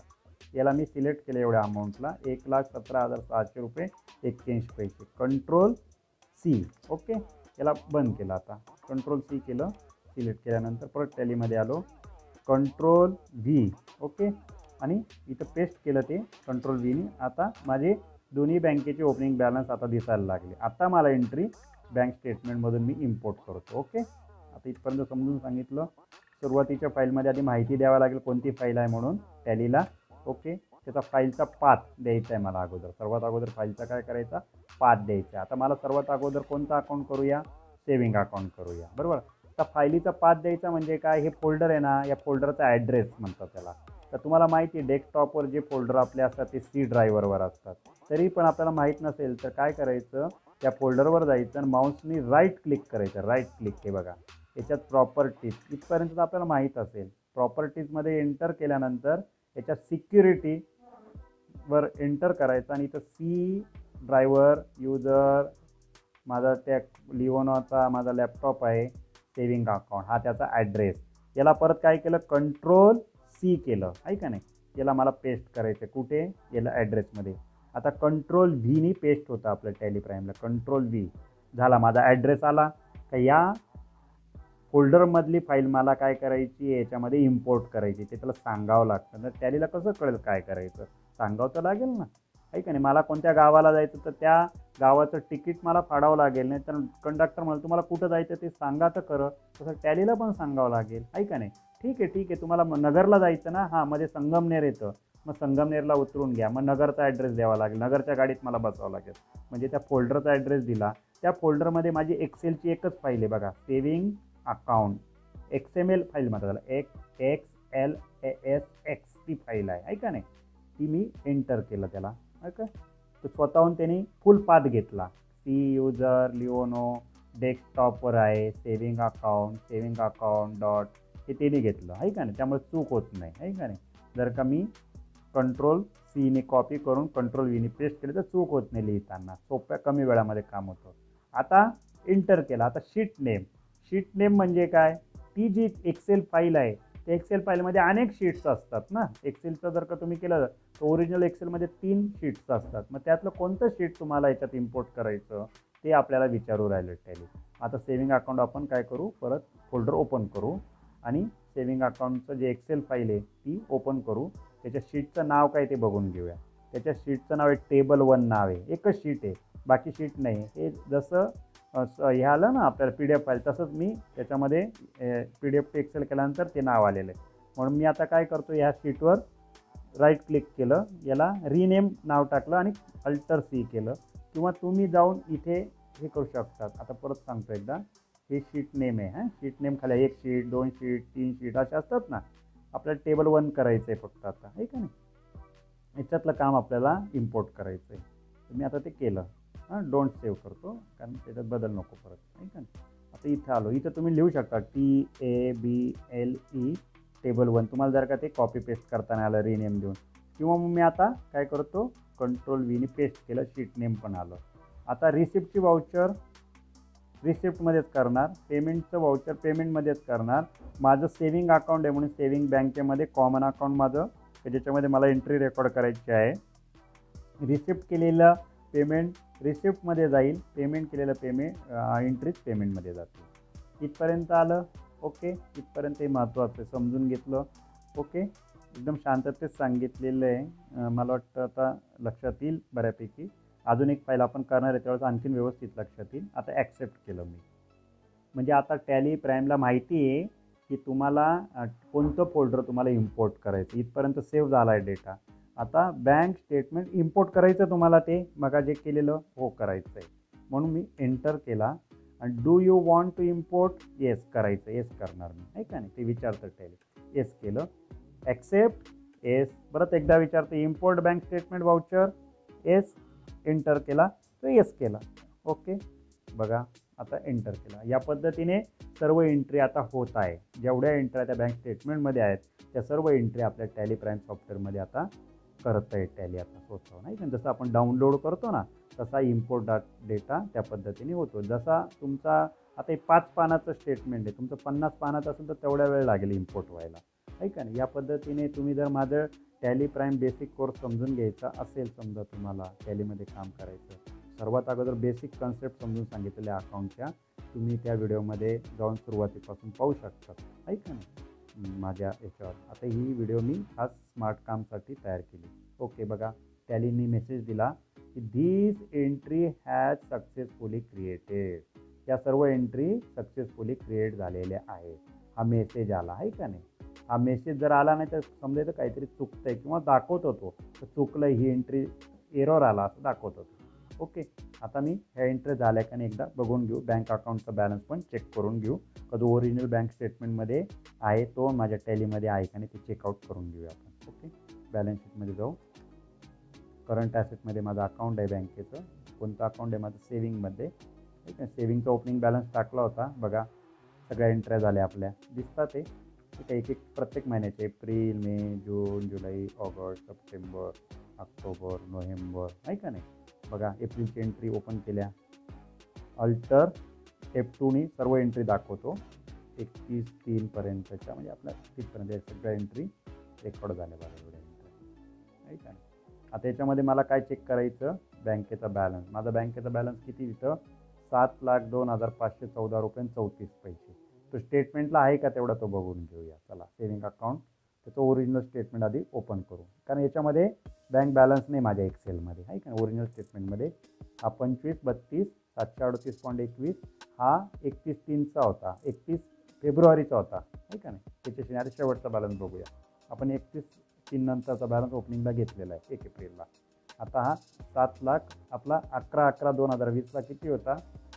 याला मी सिलेक्ट केलं एवढ्या अमाऊंटला 1,17,600 रुपये 81 पैसे. Control C. ओके, याला बंद केलं. आता कंट्रोल सी केलं, सिलेक्ट केल्यानंतर परत टॅलीमध्ये आलो, कंट्रोल व्ही. ओके, आणि इथं पेस्ट केलं ते कंट्रोल व्हीने. आता माझे दोन्ही बँकेचे ओपनिंग बॅलन्स आता दिसायला लागले. आता मला एंट्री बँक स्टेटमेंटमधून मी इम्पोर्ट करतो. ओके, आता इथपर्यंत समजून सांगितलं. सुरुवातीच्या फाईलमध्ये आधी माहिती द्यावी लागेल कोणती फाईल आहे म्हणून टॅलीला. ओके, त्याचा फाईलचा पाथ द्यायचा आहे मला अगोदर. सर्वात अगोदर फाईलचा काय करायचा, पाथ द्यायचा. आता मला सर्वात अगोदर कोणता अकाउंट करूया, सेविंग अकाउंट करूया, बरोबर. आता फाईलीचा पाथ द्यायचा म्हणजे काय, हे फोल्डर आहे ना, या फोल्डरचा ॲड्रेस म्हणतात त्याला. तर तुम्हाला माहिती आहे डेस्कटॉपवर जे फोल्डर आपले असतात ते सी ड्रायव्हरवर असतात. तरी पण आपल्याला माहीत नसेल तर काय करायचं, त्या फोल्डरवर जायचं आणि माऊसनी राईट क्लिक करायचं. राईट क्लिक, हे बघा याच्यात प्रॉपर्टीज इथपर्यंत तर आपल्याला माहीत असेल. प्रॉपर्टीजमध्ये एंटर केल्यानंतर याच्यात सिक्युरिटीवर एंटर करायचं आणि इथं सी ड्रायव्हर युजर, माझा त्या लिओनोचा माझा लॅपटॉप आहे, सेविंग अकाउंट हा त्याचा ॲड्रेस. याला परत काय केलं, कंट्रोल सी केलं आहे का नाही. याला मला पेस्ट करायचं कुठे, याला ॲड्रेसमध्ये. आता कंट्रोल व्हीनी पेस्ट होतं आपलं टॅली प्राईमला. कंट्रोल व्ही झाला, माझा ॲड्रेस आला का या फोल्डरमधली फाईल मला काय करायची, याच्यामध्ये इम्पोर्ट करायची. ते त्याला सांगावं लागतं. तर टॅलीला कसं कळेल काय करायचं, सांगावं तर लागेल ना, आहे का नाही. मला कोणत्या गावाला जायचं तर त्या गावाचं तिकीट मला फाडावं लागेल. नाही तर कंडक्टर मला तुम्हाला कुठं जायचं ते सांगा तर खरं, तसं टॅलीला पण सांगावं लागेल, आहे का नाही. ठीक आहे, तुम्हाला नगरला जायचं ना, हां मध्ये संगमनेर येतं, मग संगमनेरला उतरून घ्या, मग नगरचा ॲड्रेस द्यावा लागेल, नगरच्या गाडीत मला बसावं लागेल. म्हणजे त्या फोल्डरचा ॲड्रेस दिला. त्या फोल्डरमध्ये माझी एक्सेलची एकच फाईल आहे बघा, सेविंग अकाउंट XML फाईल म्हणतात त्याला, XLASX ती फाईल आहे का नाही. ती मी एंटर केलं त्याला, आहे का. तर स्वतःहून त्यांनी फुल पाथ घेतला. सी युजर लिओनो डेस्कटॉपवर आहे, सेविंग अकाउंट डॉट हे त्यांनी घेतलं, आहे का नाही. त्यामुळे चूक होत नाही, आहे का नाही. जर का मी कंट्रोल सीने कॉपी करून कंट्रोल व्हीने पेस्ट केलं तर चूक होत नाही लिहिताना, सोप्या कमी वेळामध्ये काम होतं. आता एंटर केला. आता शीट नेम म्हणजे काय, ती जी एक्सेल फाईल आहे त्या एक्सेल फाईलमध्ये अनेक शीट्स असतात ना. एक्सेलचं जर का तुम्ही केलं तर ओरिजिनल एक्सेलमध्ये 3 शीट्स असतात. मग त्यातलं कोणतं शीट तुम्हाला याच्यात इम्पोर्ट करायचं ते आपल्याला विचारू राहिलं टॅली. आता सेविंग अकाउंट आपण काय करू, परत फोल्डर ओपन करू आणि सेविंग अकाउंटचं जे एक्सेल फाईल आहे ती ओपन करू. त्याच्या शीटचं नाव काय ते बघून घेऊया. त्याच्या शीटचं नाव आहे टेबल 1 नाव आहे, एकच शीट आहे, बाकी शीट नाही. हे जसं हे आलं ना आपल्याला PDF फाईल, तसंच मी त्याच्यामध्ये PDF टू एक्सेल केल्यानंतर ते नाव आलेलं आहे. म्हणून मी आता काय करतो, ह्या शीटवर राईट क्लिक केलं, याला रिनेम नाव टाकलं आणि अल्टर सी केलं. किंवा तुम्ही जाऊन इथे हे करू शकतात. आता परत सांगतो एकदा, हे शीट नेम आहे. शीट नेम खाली 1 शीट 2 शीट 3 शीट असे असतात ना. आपल्याला टेबल 1 करायचं आहे फक्त आता, आहे का नाही. याच्यातलं काम आपल्याला इम्पोर्ट करायचं आहे. मी आता ते केलं. डोंट सेव्ह करतो कारण त्याच्यात बदल नको परत, नाही का. आता इथं आलो, इथं तुम्ही लिहू शकता TABLE टेबल 1. तुम्हाला जर का ते कॉपी पेस्ट करताना आलं रिनेम देऊन. किंवा मग मी आता काय करतो, कंट्रोल व्हीने पेस्ट केलं, शीट नेम पण आलं. आता रिसिप्टची वाउचर रिसिप्टमध्येच करणार, पेमेंटचं वाउचर पेमेंटमध्येच करणार. माझं सेविंग अकाउंट आहे म्हणून सेविंग बँकेमध्ये कॉमन अकाउंट माझं, ज्याच्यामध्ये मला एंट्री रेकॉर्ड करायची आहे. रिसिप्ट केलेलं पेमेंट रिसिप्टमध्ये जाईल, पेमेंट केलेलं एंट्रीज पेमेंटमध्ये जातील. इथपर्यंत आलं. ओके, इथपर्यंत हे महत्त्वाचं आहे, समजून घेतलं. ओके, एकदम शांततेत सांगितलेलं आहे. मला वाटतं आता लक्षात येईल बऱ्यापैकी. अजून एक फाईल आपण करणार आहे त्यावेळेस आणखीन व्यवस्थित लक्षात येईल. आता ॲक्सेप्ट केलं मी, म्हणजे आता टॅली प्राईमला माहिती आहे की तुम्हाला कोणतं फोल्डर तुम्हाला इम्पोर्ट करायचं. इथपर्यंत सेव्ह झाला आहे डेटा. आता बँक स्टेटमेंट इम्पोर्ट करायचं तुम्हाला, ते मग जे केलेलं हो करायचं आहे. म्हणून मी एंटर केला आणि do you want to import, yes करायचं, येस करणार मी, आहे का नाही. ते विचारतं टॅली, येस केलं. Accept, yes. परत एकदा विचारतं import bank statement voucher, yes. Enter केला तर येस केला. ओके, बघा आता एंटर केला. या पद्धतीने सर्व एंट्री आता होत आहे. जेवढ्या एंट्री त्या बँक स्टेटमेंटमध्ये आहेत त्या सर्व एंट्री आपल्या टॅली प्राईम सॉफ्टवेअरमध्ये आता करत आहे टॅली आता स्वतः, नाही का. जसं आपण डाउनलोड करतो ना तसा इम्पोर्ट डेटा त्या पद्धतीने होतो. जसा तुमचा आता हे 5 पानाचं स्टेटमेंट आहे, तुमचं 50 पानाचं असेल तर तेवढा वेळ लागेल इम्पोर्ट व्हायला, आहे का नाही. या पद्धतीने तुम्ही जर माझं टॅली प्राईम बेसिक कोर्स समजून घ्यायचा असेल, समजा तुम्हाला टॅलीमध्ये काम करायचं, सर्वात अगोदर बेसिक कन्सेप्ट समजून सांगितलेल्या अकाउंटच्या तुम्ही त्या व्हिडिओमध्ये जाऊन सुरुवातीपासून पाहू शकता, आहे का नाही, माझ्या याच्यावर. आता ही व्हिडिओ मी खास स्मार्ट कामसाठी तयार केली. ओके, बघा टॅलीनी मेसेज दिला की this entry has successfully created. या सर्व एंट्री सक्सेसफुली क्रिएट झालेल्या आहेत. हा मेसेज आला, आहे का नाही. हा मेसेज जर आला नाही तर समजायचं काहीतरी चुकतंय किंवा दाखवत होतो तर चुकलं, ही एंट्री एरर आला असं दाखवत होतो. ओके, आता मी ह्या एंट्री झाल्या का नाही एकदा बघून घेऊ. बँक अकाउंटचा बॅलन्स पण चेक करून घेऊ. कधी ओरिजिनल बँक स्टेटमेंटमध्ये आहे तो माझ्या टॅलीमध्ये आहे का नाही ते चेकआउट करून घेऊया आपण. ओके, बॅलन्स शीटमध्ये जाऊ. करंट ॲसेटमध्ये माझं अकाउंट आहे बँकेचं. कोणतं अकाउंट आहे माझं? सेविंगमध्ये. ठीक आहे, सेविंगचा ओपनिंग बॅलन्स टाकला होता. बघा सगळ्या एंट्र्या झाल्या आपल्या, दिसतात ते. ठीक आहे, एक एक प्रत्येक महिन्याचे एप्रिल, मे, जून, जुलै, ऑगस्ट, सप्टेंबर, ऑक्टोबर, नोव्हेंबर, आहे का नाही. बघा एप्रिलची एंट्री ओपन केल्या. अल्टर F2नी सर्व एंट्री दाखवतो 31/3 म्हणजे आपल्या 30पर्यंत सगळ्या एंट्री रेकॉर्ड झाल्या. बघा एवढ्या एंट्री, आहे का नाही. आता याच्यामध्ये मला काय चेक करायचं? बँकेचा बॅलन्स. माझा बँकेचा बॅलन्स किती तिथं? 7,02,514 रुपये 34 पैसे. तो स्टेटमेंटला आहे का तेवढा तो बघून घेऊया. चला सेविंग अकाउंट त्याचं ओरिजिनल स्टेटमेंट आधी ओपन करू, कारण याच्यामध्ये बँक बॅलन्स नाही माझ्या एक्सेलमध्ये, आहे का. ओरिजिनल स्टेटमेंटमध्ये हा 25,32,738.21 हा 31/3चा होता, 31 फेब्रुवारीचा होता, आहे का नाही. त्याच्याशी आता शेवटचा बॅलन्स बघूया आपण. 31/3 नंतरचा बॅलन्स ओपनिंगला घेतलेला आहे 1 एप्रिलला. आता हा 7 लाख आपला 11/11/2020ला किती होता?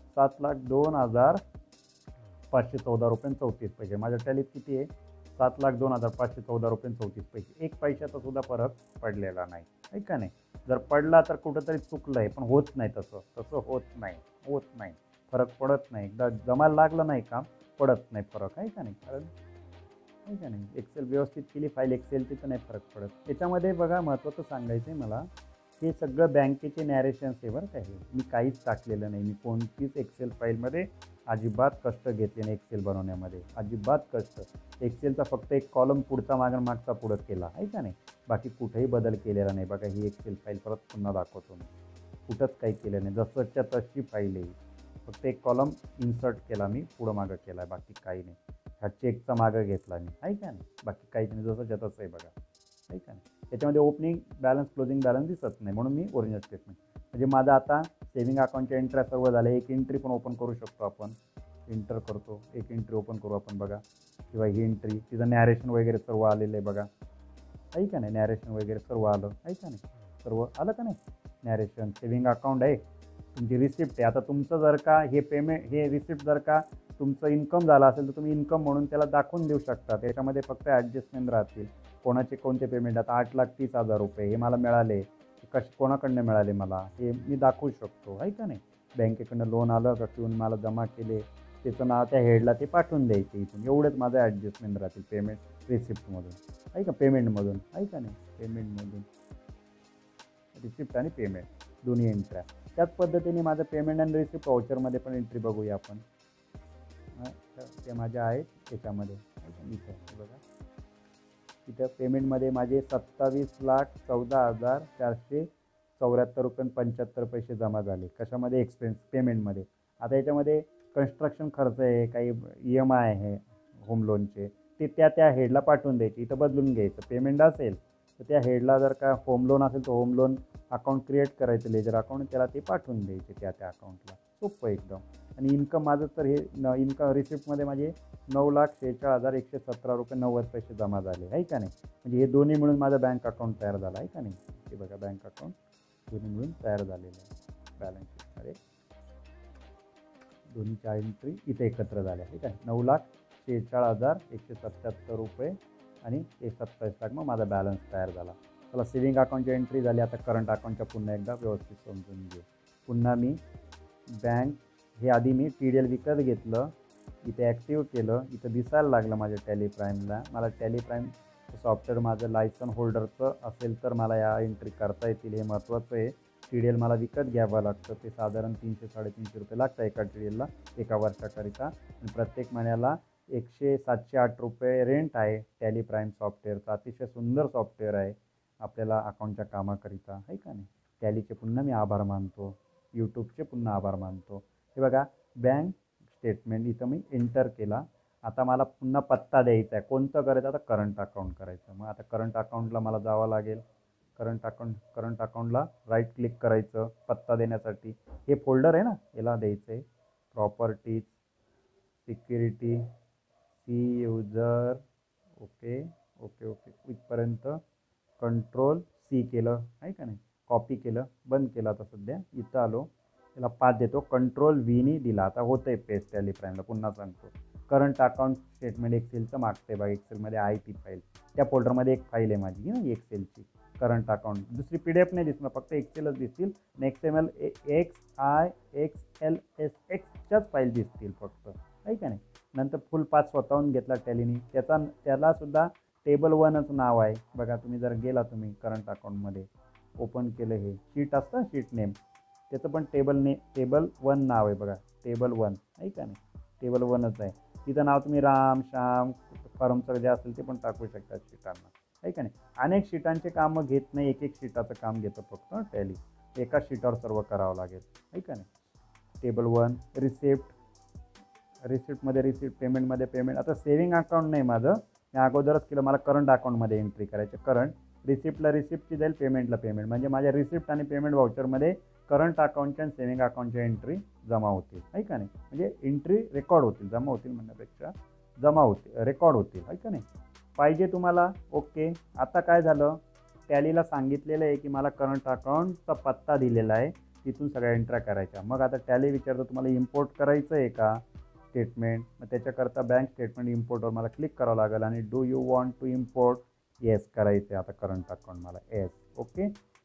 7,02,514 रुपये 34 पैसे. माझ्या टॅलीत किती आहे? 7,02,514 रुपये 34 पैसे. 1 पैशाचा सुद्धा फरक पडलेला नाही, आहे का नाही. जर पडला तर कुठंतरी चुकलं आहे, पण होत नाही तसं होत नाही, फरक पडत नाही. एकदा जमायला लागलं नाही काम पडत नाही फरक, आहे का नाही. कारण आहे का नाही, एक्सेल व्यवस्थित केली फाईल एक्सेल तिथं नाही फरक पडत. त्याच्यामध्ये बघा महत्त्वाचं सांगायचं आहे मला, हे सगळं बँकेचे नॅरेशन्स आहे बरं का. हे मी काहीच टाकलेलं नाही. मी कोणतीच एक्सेल फाईलमध्ये अजिबात कष्ट घेतले नाही एक्सेल बनवण्यामध्ये, अजिबात कष्ट. एक्सेलचा फक्त एक कॉलम पुढचा मागचा पुढं केला, आहे का नाही. बाकी कुठेही बदल केलेला नाही. बघा ही एक्सेल फाईल परत पुन्हा दाखवतो मी, कुठंच काही केलं नाही, जसंच्या तशी फाईल आहे. फक्त एक कॉलम इन्सर्ट केला मी, पुढं मागं केला, बाकी काही नाही. ह्या चेकचा मागं घेतला मी, आहे का नाही. बाकी काहीच नाही, जसंच्या तसं आहे बघा, आहे का नाही. त्याच्यामध्ये ओपनिंग बॅलन्स क्लोजिंग बॅलन्स दिसत नाही, म्हणून मी ओरिजिनल स्टेटमेंट. म्हणजे माझा आता सेविंग अकाउंटच्या एंट्र्या सर्व झाल्या. एक एंट्री पण ओपन करू शकतो आपण. एंटर करतो, एक एंट्री ओपन करू आपण बघा. किंवा ही एंट्री तिचं नॅरेशन वगैरे सर्व आलेलं आहे बघा, आहे का नाही. नॅरेशन वगैरे सर्व आलं, आहे का नाही. सर्व आलं का नाही नॅरेशन. सेविंग अकाउंट आहे, तुमची रिसिप्ट आहे. आता तुमचं जर का हे पेमेंट हे रिसिप्ट जर का तुमचं इन्कम झालं असेल तर तुम्ही इन्कम म्हणून त्याला दाखवून देऊ शकता. त्याच्यामध्ये फक्त ॲडजस्टमेंट राहतील. कोणाचे कोणते पेमेंट, आता 8,30,000 रुपये हे मला मिळाले, कोणाकडनं मिळाले मला हे मी दाखवू शकतो, आहे का नाही. बँकेकडनं लोन आलं का किंवा मला जमा केले त्याचं नाव त्या हेडला ते पाठवून द्यायचे इथून. एवढंच माझं ॲडजस्टमेंट राहतील पेमेंट रिसिप्टमधून, आहे का. पेमेंटमधून, आहे का नाही. पेमेंटमधून रिसिप्ट आणि पेमेंट दोन्ही एंट्र्या. त्याच पद्धतीने माझं पेमेंट आणि रिसिप्ट व्हाउचरमध्ये पण एंट्री बघूया आपण. ते माझ्या आहेत त्याच्यामध्ये, इथं बघा. इथं पेमेंटमध्ये माझे 27,14,474 रुपये 75 पैसे जमा झाले. कशामध्ये? एक्सपेन्स पेमेंटमध्ये. आता याच्यामध्ये कन्स्ट्रक्शन खर्च आहे, काही EMI आहे होम लोनचे, ते त्या हेडला पाठवून द्यायचे. इथं बदलून घ्यायचं. पेमेंट असेल तर त्या हेडला, जर का होम लोन असेल तर होम लोन अकाउंट क्रिएट करायचं, लेजर अकाउंट, त्याला ते पाठवून द्यायचे त्या अकाउंटला. सोपं एकदम. आणि इन्कम माझं तर हे इन्कम रिसिप्टमध्ये माझे 9,46,117 रुपये 90 पैसे जमा झाले, आहे का नाही. म्हणजे हे दोन्ही मिळून माझं बँक अकाउंट तयार झालं, आहे का नाही. हे बघा बँक अकाउंट दोन्ही मिळून तयार झालेलं आहे. बॅलन्स शीटमध्ये दोन्हीच्या एंट्री इथे एकत्र झाल्या, ठीक आहे. 9,46,177 रुपये आणि 27 लाख मग माझा बॅलन्स तयार झाला. चला सेविंग अकाउंटची एंट्री झाली. आता करंट अकाउंटच्या पुन्हा एकदा व्यवस्थित समजून घेऊ. पुन्हा मी बँक हे आधी मी TDL विकत घेतलं, इथे ॲक्टिव्ह केलं, इथं दिसायला लागलं माझ्या टॅली प्राईमला. मला टॅली प्राईम सॉफ्टवेअर माझं लायसन होल्डरचं असेल तर मला या एंट्री करता येतील, हे महत्त्वाचं आहे. TDL मला विकत घ्यावं लागतं, ते साधारण 300-350 रुपये लागतं एका TDLला एका वर्षाकरिता. आणि प्रत्येक महिन्याला 708 रुपये रेंट आहे टॅली प्राईम सॉफ्टवेअरचा. अतिशय सुंदर सॉफ्टवेअर आहे. आपल्याला अकाउंटच्या कामाकरिता, आहे का नाही. टॅलीचे पुन्हा मी आभार मानतो, यूट्यूबचे पुन्हा आभार मानतो. हे बघा, बँक स्टेटमेंट इथं मी एंटर केला. आता मला पुन्हा पत्ता द्यायचा आहे. कोणतं करायचं, आता करंट अकाउंट करायचं. मग आता करंट अकाउंटला मला जावं लागेल. करंट अकाउंटला राईट क्लिक करायचं पत्ता देण्यासाठी. हे फोल्डर आहे ना, याला द्यायचं आहे properties, security, C user, okay okay okay इथपर्यंत कंट्रोल C केलं, आहे का नाही. कॉपी केलं, बंद केलं. आता सध्या इथं आलो, त्याला 5 देतो, कंट्रोल V दिला. आता होतं आहे पेस्ट टॅली प्राईमला. पुन्हा सांगतो, करंट अकाउंट स्टेटमेंट एक्सेलचं मागते बघा. एक्सेलमध्ये आहे ती फाईल. त्या फोल्डरमध्ये एक फाईल आहे माझी ना एक्सेलची, करंट अकाउंट. दुसरी PDF नाही दिसणार, फक्त एक्सेलच दिसतील. XML XIXLSXच्याच फाईल दिसतील फक्त, आहे का नाही. नंतर फुल पाथ स्वतःहून घेतला टॅलीनी. त्यालासुद्धा टेबल 1च नाव आहे बघा. तुम्ही जर गेला तुम्ही करंट अकाउंटमध्ये ओपन केलं, हे शीट असतं, शीट नेम, त्याचं पण टेबल 1 नाव आहे बघा. टेबल 1, आहे का नाही. टेबल 1च आहे. तिथं नाव तुम्ही राम, श्याम, फर्मचं जे असेल ते पण टाकू शकता शीटांना, आहे का नाही. अनेक शीटांचे कामं घेत नाही, एक शीटाचं काम घेतं फक्त टॅली. एका शीटावर सर्व करावं लागेल, आहे का नाही. टेबल 1, रिसिप्टमध्ये रिसिप्ट, पेमेंटमध्ये पेमेंट. आता सेव्हिंग अकाउंट नाही माझं, मी अगोदरच केलं. मला करंट अकाउंटमध्ये एंट्री करायचं. करंट रिसिप्टला रिसिप्टची जाईल, पेमेंटला पेमेंट. म्हणजे माझ्या रिसिप्ट आणि पेमेंट व्हाउचरमध्ये करंट अकाउंटच्या आणि सेव्हिंग अकाउंटच्या एंट्री जमा होतील, आहे का नाही. म्हणजे एंट्री रेकॉर्ड होतील, जमा होतील म्हणण्यापेक्षा जमा होतील, रेकॉर्ड होतील, आहे का नाही. पाहिजे तुम्हाला, ओके. आता काय झालं, टॅलीला सांगितलेलं आहे की मला करंट अकाउंटचा पत्ता दिलेला आहे, तिथून सगळ्या एंट्र्या करायच्या. मग आता टॅली विचारतो तुम्हाला इम्पोर्ट करायचं आहे का स्टेटमेंट. मग त्याच्याकरता बँक स्टेटमेंट इम्पोर्टवर मला क्लिक करावं लागेल आणि do you want to import, yes करायचं आहे. आता करंट अकाउंट मला एस, ओके,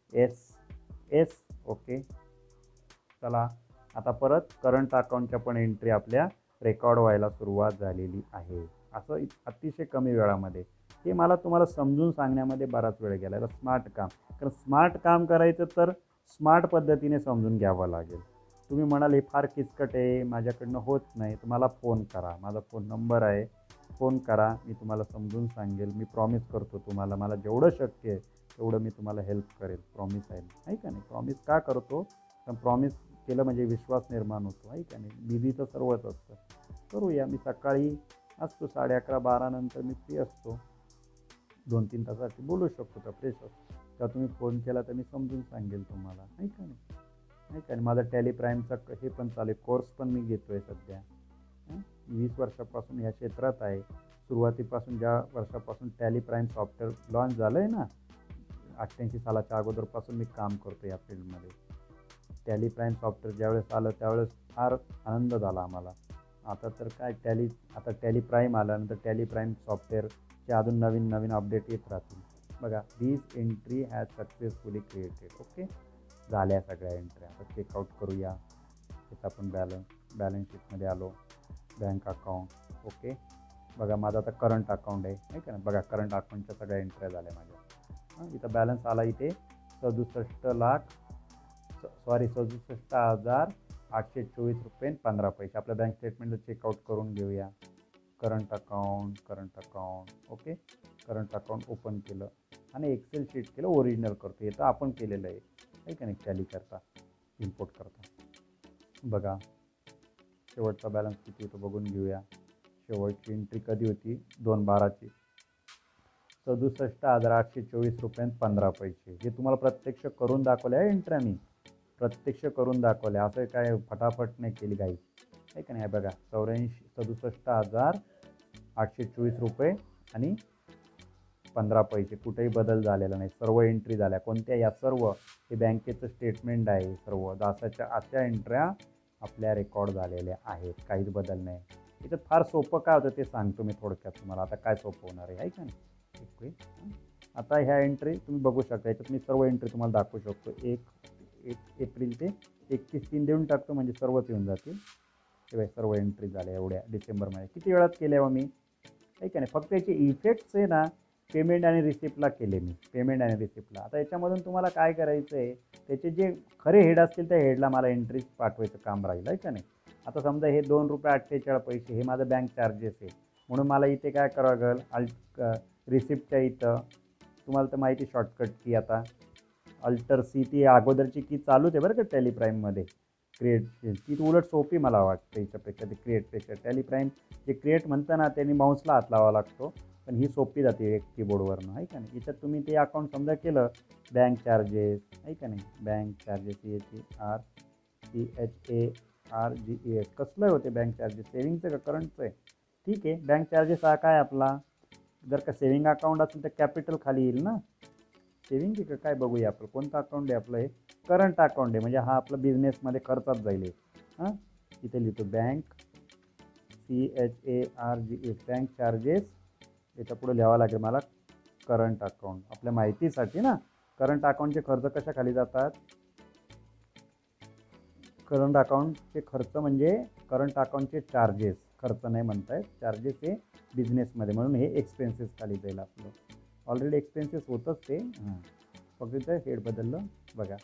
एस ओके. चला, आता परत करंट अकाउंटच्या पण एंट्री आपल्या रेकॉर्ड व्हायला सुरुवात झालेली आहे. असं अतिशय कमी वेळामध्ये. हे मला तुम्हाला समजून सांगण्यामध्ये बराच वेळ गेला. याला स्मार्ट काम, कारण स्मार्ट काम करायचं तर स्मार्ट पद्धतीने समजून घ्यावं लागेल. तुम्ही म्हणाल हे फार किचकट आहे, माझ्याकडनं होत नाही, तर मला फोन करा. माझा फोन नंबर आहे, फोन करा, मी तुम्हाला समजून सांगेल. मी प्रॉमिस करतो तुम्हाला, मला जेवढं शक्य आहे तेवढं मी तुम्हाला हेल्प करेल. प्रॉमिस आहे का नाही. प्रॉमिस का करतो, कारण प्रॉमिस केलं म्हणजे विश्वास निर्माण होतो, आहे का नाही. बिझी तर सर्वच असतं. करूया. मी सकाळी असतो 11:30 12 नंतर मी फ्री असतो. 2-3 तासासाठी बोलू शकतो का, फ्रेश असतो का. तुम्ही फोन केला तर मी समजून सांगेल तुम्हाला, आहे का नाही. नाही का. माझा टॅली प्राईमचा हे पण चालू आहे, कोर्स पण मी घेतो आहे सध्या. 20 वर्षापासून या क्षेत्रात आहे. सुरुवातीपासून ज्या वर्षापासून टॅली प्राईम सॉफ्टवेअर लॉन्च झालं आहे ना, 88 सालाच्या अगोदरपासून मी काम करतो या फील्डमध्ये. टॅली प्राईम सॉफ्टवेअर ज्यावेळेस आलं त्यावेळेस फार आनंद झाला आम्हाला. आता तर काय आता टॅली प्राईम आल्यानंतर टॅली प्राईम सॉफ्टवेअरचे अजून नवीन अपडेट येत राहतील बघा. This entry has successfully created, okay. झाल्या सगळ्या एंट्र्या. आता चेकआउट करूया. त्याचा आपण बॅलन्स शीटमध्ये आलो. Bank account, okay. बघा माझा आता करंट अकाउंट आहे का ना. बघा करंट अकाउंटच्या सगळ्या एंट्र्या झाल्या माझ्या. इथं बॅलन्स आला इथे 67,824 रुपये 15 पैसे. आपल्या बँक स्टेटमेंटला चेकआउट करून घेऊया. Current account, okay. Current account open केलं आणि एक्सेल शीट केलं, ओरिजिनल करतो. हे तर आपण केलेलं आहे का नाही, टॅली करता, इम्पोर्ट करता. बघा शेवटचा बॅलन्स किती होतो बघून घेऊया. शेवटची एंट्री कधी होती, 2/12ची, 67,824 रुपये 15 पैसे. हे तुम्हाला प्रत्यक्ष करून दाखवले आहे एंट्र्या, मी प्रत्यक्ष करून दाखवले. असं काय फटाफट नाही केली गाई, आहे का नाही. बघा 67,824 रुपये आणि 15 पैसे. कुठेही बदल झालेला नाही, सर्व एंट्री झाल्या. कोणत्या, या सर्व हे बँकेचं स्टेटमेंट आहे. सर्व दासाच्या अशा एंट्र्या आपल्या रेकॉर्ड झालेल्या आहेत, काहीच बदल नाही. याच्यात फार सोपं काय होतं ते सांगतो मी थोडक्यात तुम्हाला. आता काय सोपं होणार आहे का नाही. आता ह्या एंट्री तुम्ही बघू शकता. याच्यात मी सर्व एंट्री तुम्हाला दाखवू शकतो. 1 एप्रिल ते 31/3 देऊन टाकतो, म्हणजे सर्वच येऊन जातील. तेव्हा सर्व एंट्री झाल्या एवढ्या डिसेंबरमध्ये. किती वेळात केल्या व मी, आहे का नाही. फक्त याचे इफेक्ट्स आहे ना, पेमेंट आणि रिसिप्टला केले मी, पेमेंट आणि रिसिप्टला. आता याच्यामधून तुम्हाला काय करायचं आहे, त्याचे जे खरे हेड असतील त्या हेडला मला एंट्री पाठवायचं काम राहील, आहे का नाही. आता समजा हे 2.48 रुपये हे माझं बँक चार्जेस आहे, म्हणून मला इथे काय करावं लागेल, रिसिप्टच्या इथं तुम्हाला तर माहिती शॉर्टकट की आता अल्टर सी ती अगोदरची की चालूच आहे बरं का टॅली प्राईममध्ये क्रिएटची, ती उलट सोपी मला वाटते याच्यापेक्षा, ती क्रिएटपेक्षा. टॅली प्राईम जे क्रिएट म्हणतं ना त्यांनी माऊसला हात लावावा लागतो, पण ही सोपी जाते एक कीबोर्डवरनं, आहे का नाही. याच्यात तुम्ही ते अकाउंट समजा केलं, बँक चार्जेस, आहे का नाही, बँक चार्जेस CHARGES कसलं होते बँक चार्जेस, सेविंगचं का करंटचं आहे. ठीक आहे, बँक चार्जेस हा काय आपला, जर का सेविंग अकाउंट असेल तर कॅपिटल खाली येईल ना. सेविंग आहे का काय बघूया, आपलं कोणतं अकाउंट आहे, आपलं हे करंट अकाउंट आहे, म्हणजे हा आपलं बिझनेसमध्ये खर्चात जाईल. हां, इथे लिहितो बँक CHARGES बँक चार्जेस, याच्या पुढे लिहावं लागेल मला करंट अकाउंट, आपल्या माहितीसाठी ना. करंट अकाउंटचे खर्च कशा खाली जातात, करंट अकाउंटचे खर्च म्हणजे करंट अकाउंटचे चार्जेस, खर्च नाही म्हणतायत, चार्जेस हे बिझनेसमध्ये, म्हणून हे एक्सपेन्सेस खाली जाईल आपलं. ऑलरेडी एक्सपेन्सेस होतंच ते. फक्त इथं हेड बदललं बघा,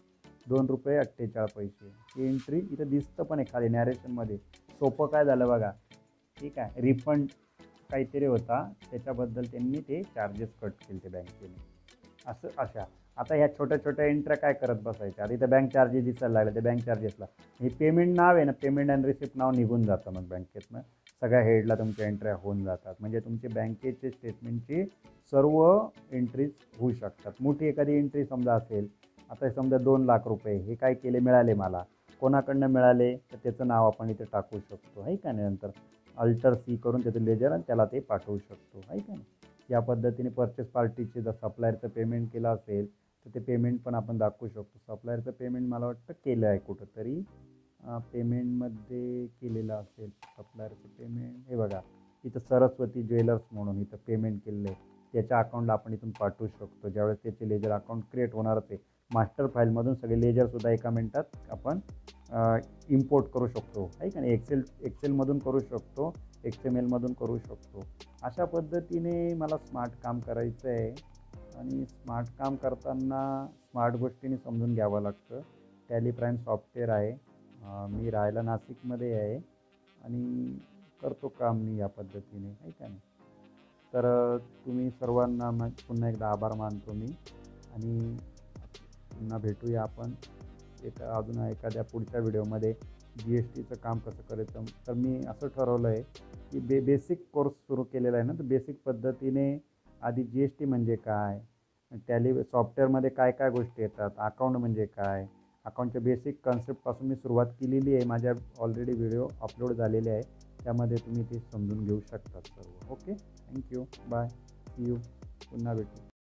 ₹2.48 ही एंट्री इथं दिसतं पण आहे खाली नॅरेशनमध्ये. सोपं काय झालं बघा, ठीक आहे, रिफंड काहीतरी होता त्याच्याबद्दल त्यांनी ते चार्जेस कट केले ते बँकेने, असं अशा. आता ह्या छोट्या छोट्या एंट्र्या काय करत बसायच्या, आता इथं बँक चार्जेस दिसायला लागले, ते बँक चार्जेसला हे पेमेंट नाव आहे ना, पेमेंट अँड रिसिप्ट नाव निघून जातं मग बँकेतनं, सगळ्या हेडला तुमच्या एंट्र्या होऊन जातात, म्हणजे तुमचे बँकेचे स्टेटमेंटची सर्व एंट्रीज होऊ शकतात. मोठी एखादी एंट्री समजा असेल, आता समजा ₹2,00,000 हे काय केले, मिळाले मला, कोणाकडनं मिळाले तर त्याचं नाव आपण इथे टाकू शकतो, आहे का नाही. नंतर अल्टर सी करून त्याचं लेजर आणि त्याला ते पाठवू शकतो, आहे का नाही. या पद्धतीने परचेस पार्टीचे जर सप्लायरचं पेमेंट केलं असेल तर ते पेमेंट पण आपण दाखवू शकतो. सप्लायरचं पेमेंट मला वाटतं केलं आहे कुठंतरी, पेमेंटमध्ये केलेलं असेल सप्लायरचं पेमेंट. हे बघा इथं सरस्वती ज्वेलर्स म्हणून इथं पेमेंट केलेलं आहे, त्याच्या अकाउंटला आपण इथून पाठवू शकतो. ज्यावेळेस त्याचे लेजर अकाउंट क्रिएट होणारच आहे, मास्टर फाईलमधून सगळे लेजरसुद्धा एका मिनटात आपण इम्पोर्ट करू शकतो, आहे का नाही. एक्सेलमधून करू शकतो, XMLमधून करू शकतो. अशा पद्धतीने मला स्मार्ट काम करायचं आहे, आणि स्मार्ट काम करताना स्मार्ट गोष्टींनी समजून घ्यावं लागतं. टॅली प्राईम सॉफ्टवेअर आहे, मी राहायला नाशिकमध्ये आहे आणि करतो काम मी या पद्धतीने, आहे का नाही. तर तुम्ही सर्वांना पुन्हा एकदा आभार मानतो मी, आणि पुन्हा भेटूया आपण अजून एखाद्या पुढच्या व्हिडिओमध्ये. GSTचं काम कसं करायचं, तर मी असं ठरवलं आहे की बेसिक कोर्स सुरू केलेला आहे ना, तर बेसिक पद्धतीने आधी GST म्हणजे काय, टॅली सॉफ्टवेअरमध्ये काय काय गोष्टी येतात, अकाउंट म्हणजे काय, अकाउंटच्या बेसिक कन्सेप्टपासून मी सुरुवात केलेली आहे. माझ्या ऑलरेडी व्हिडिओ अपलोड झालेले आहे, त्यामध्ये तुम्ही ते समजून घेऊ शकता सर्व. Okay, thank you, bye, see you, पुन्हा भेटू.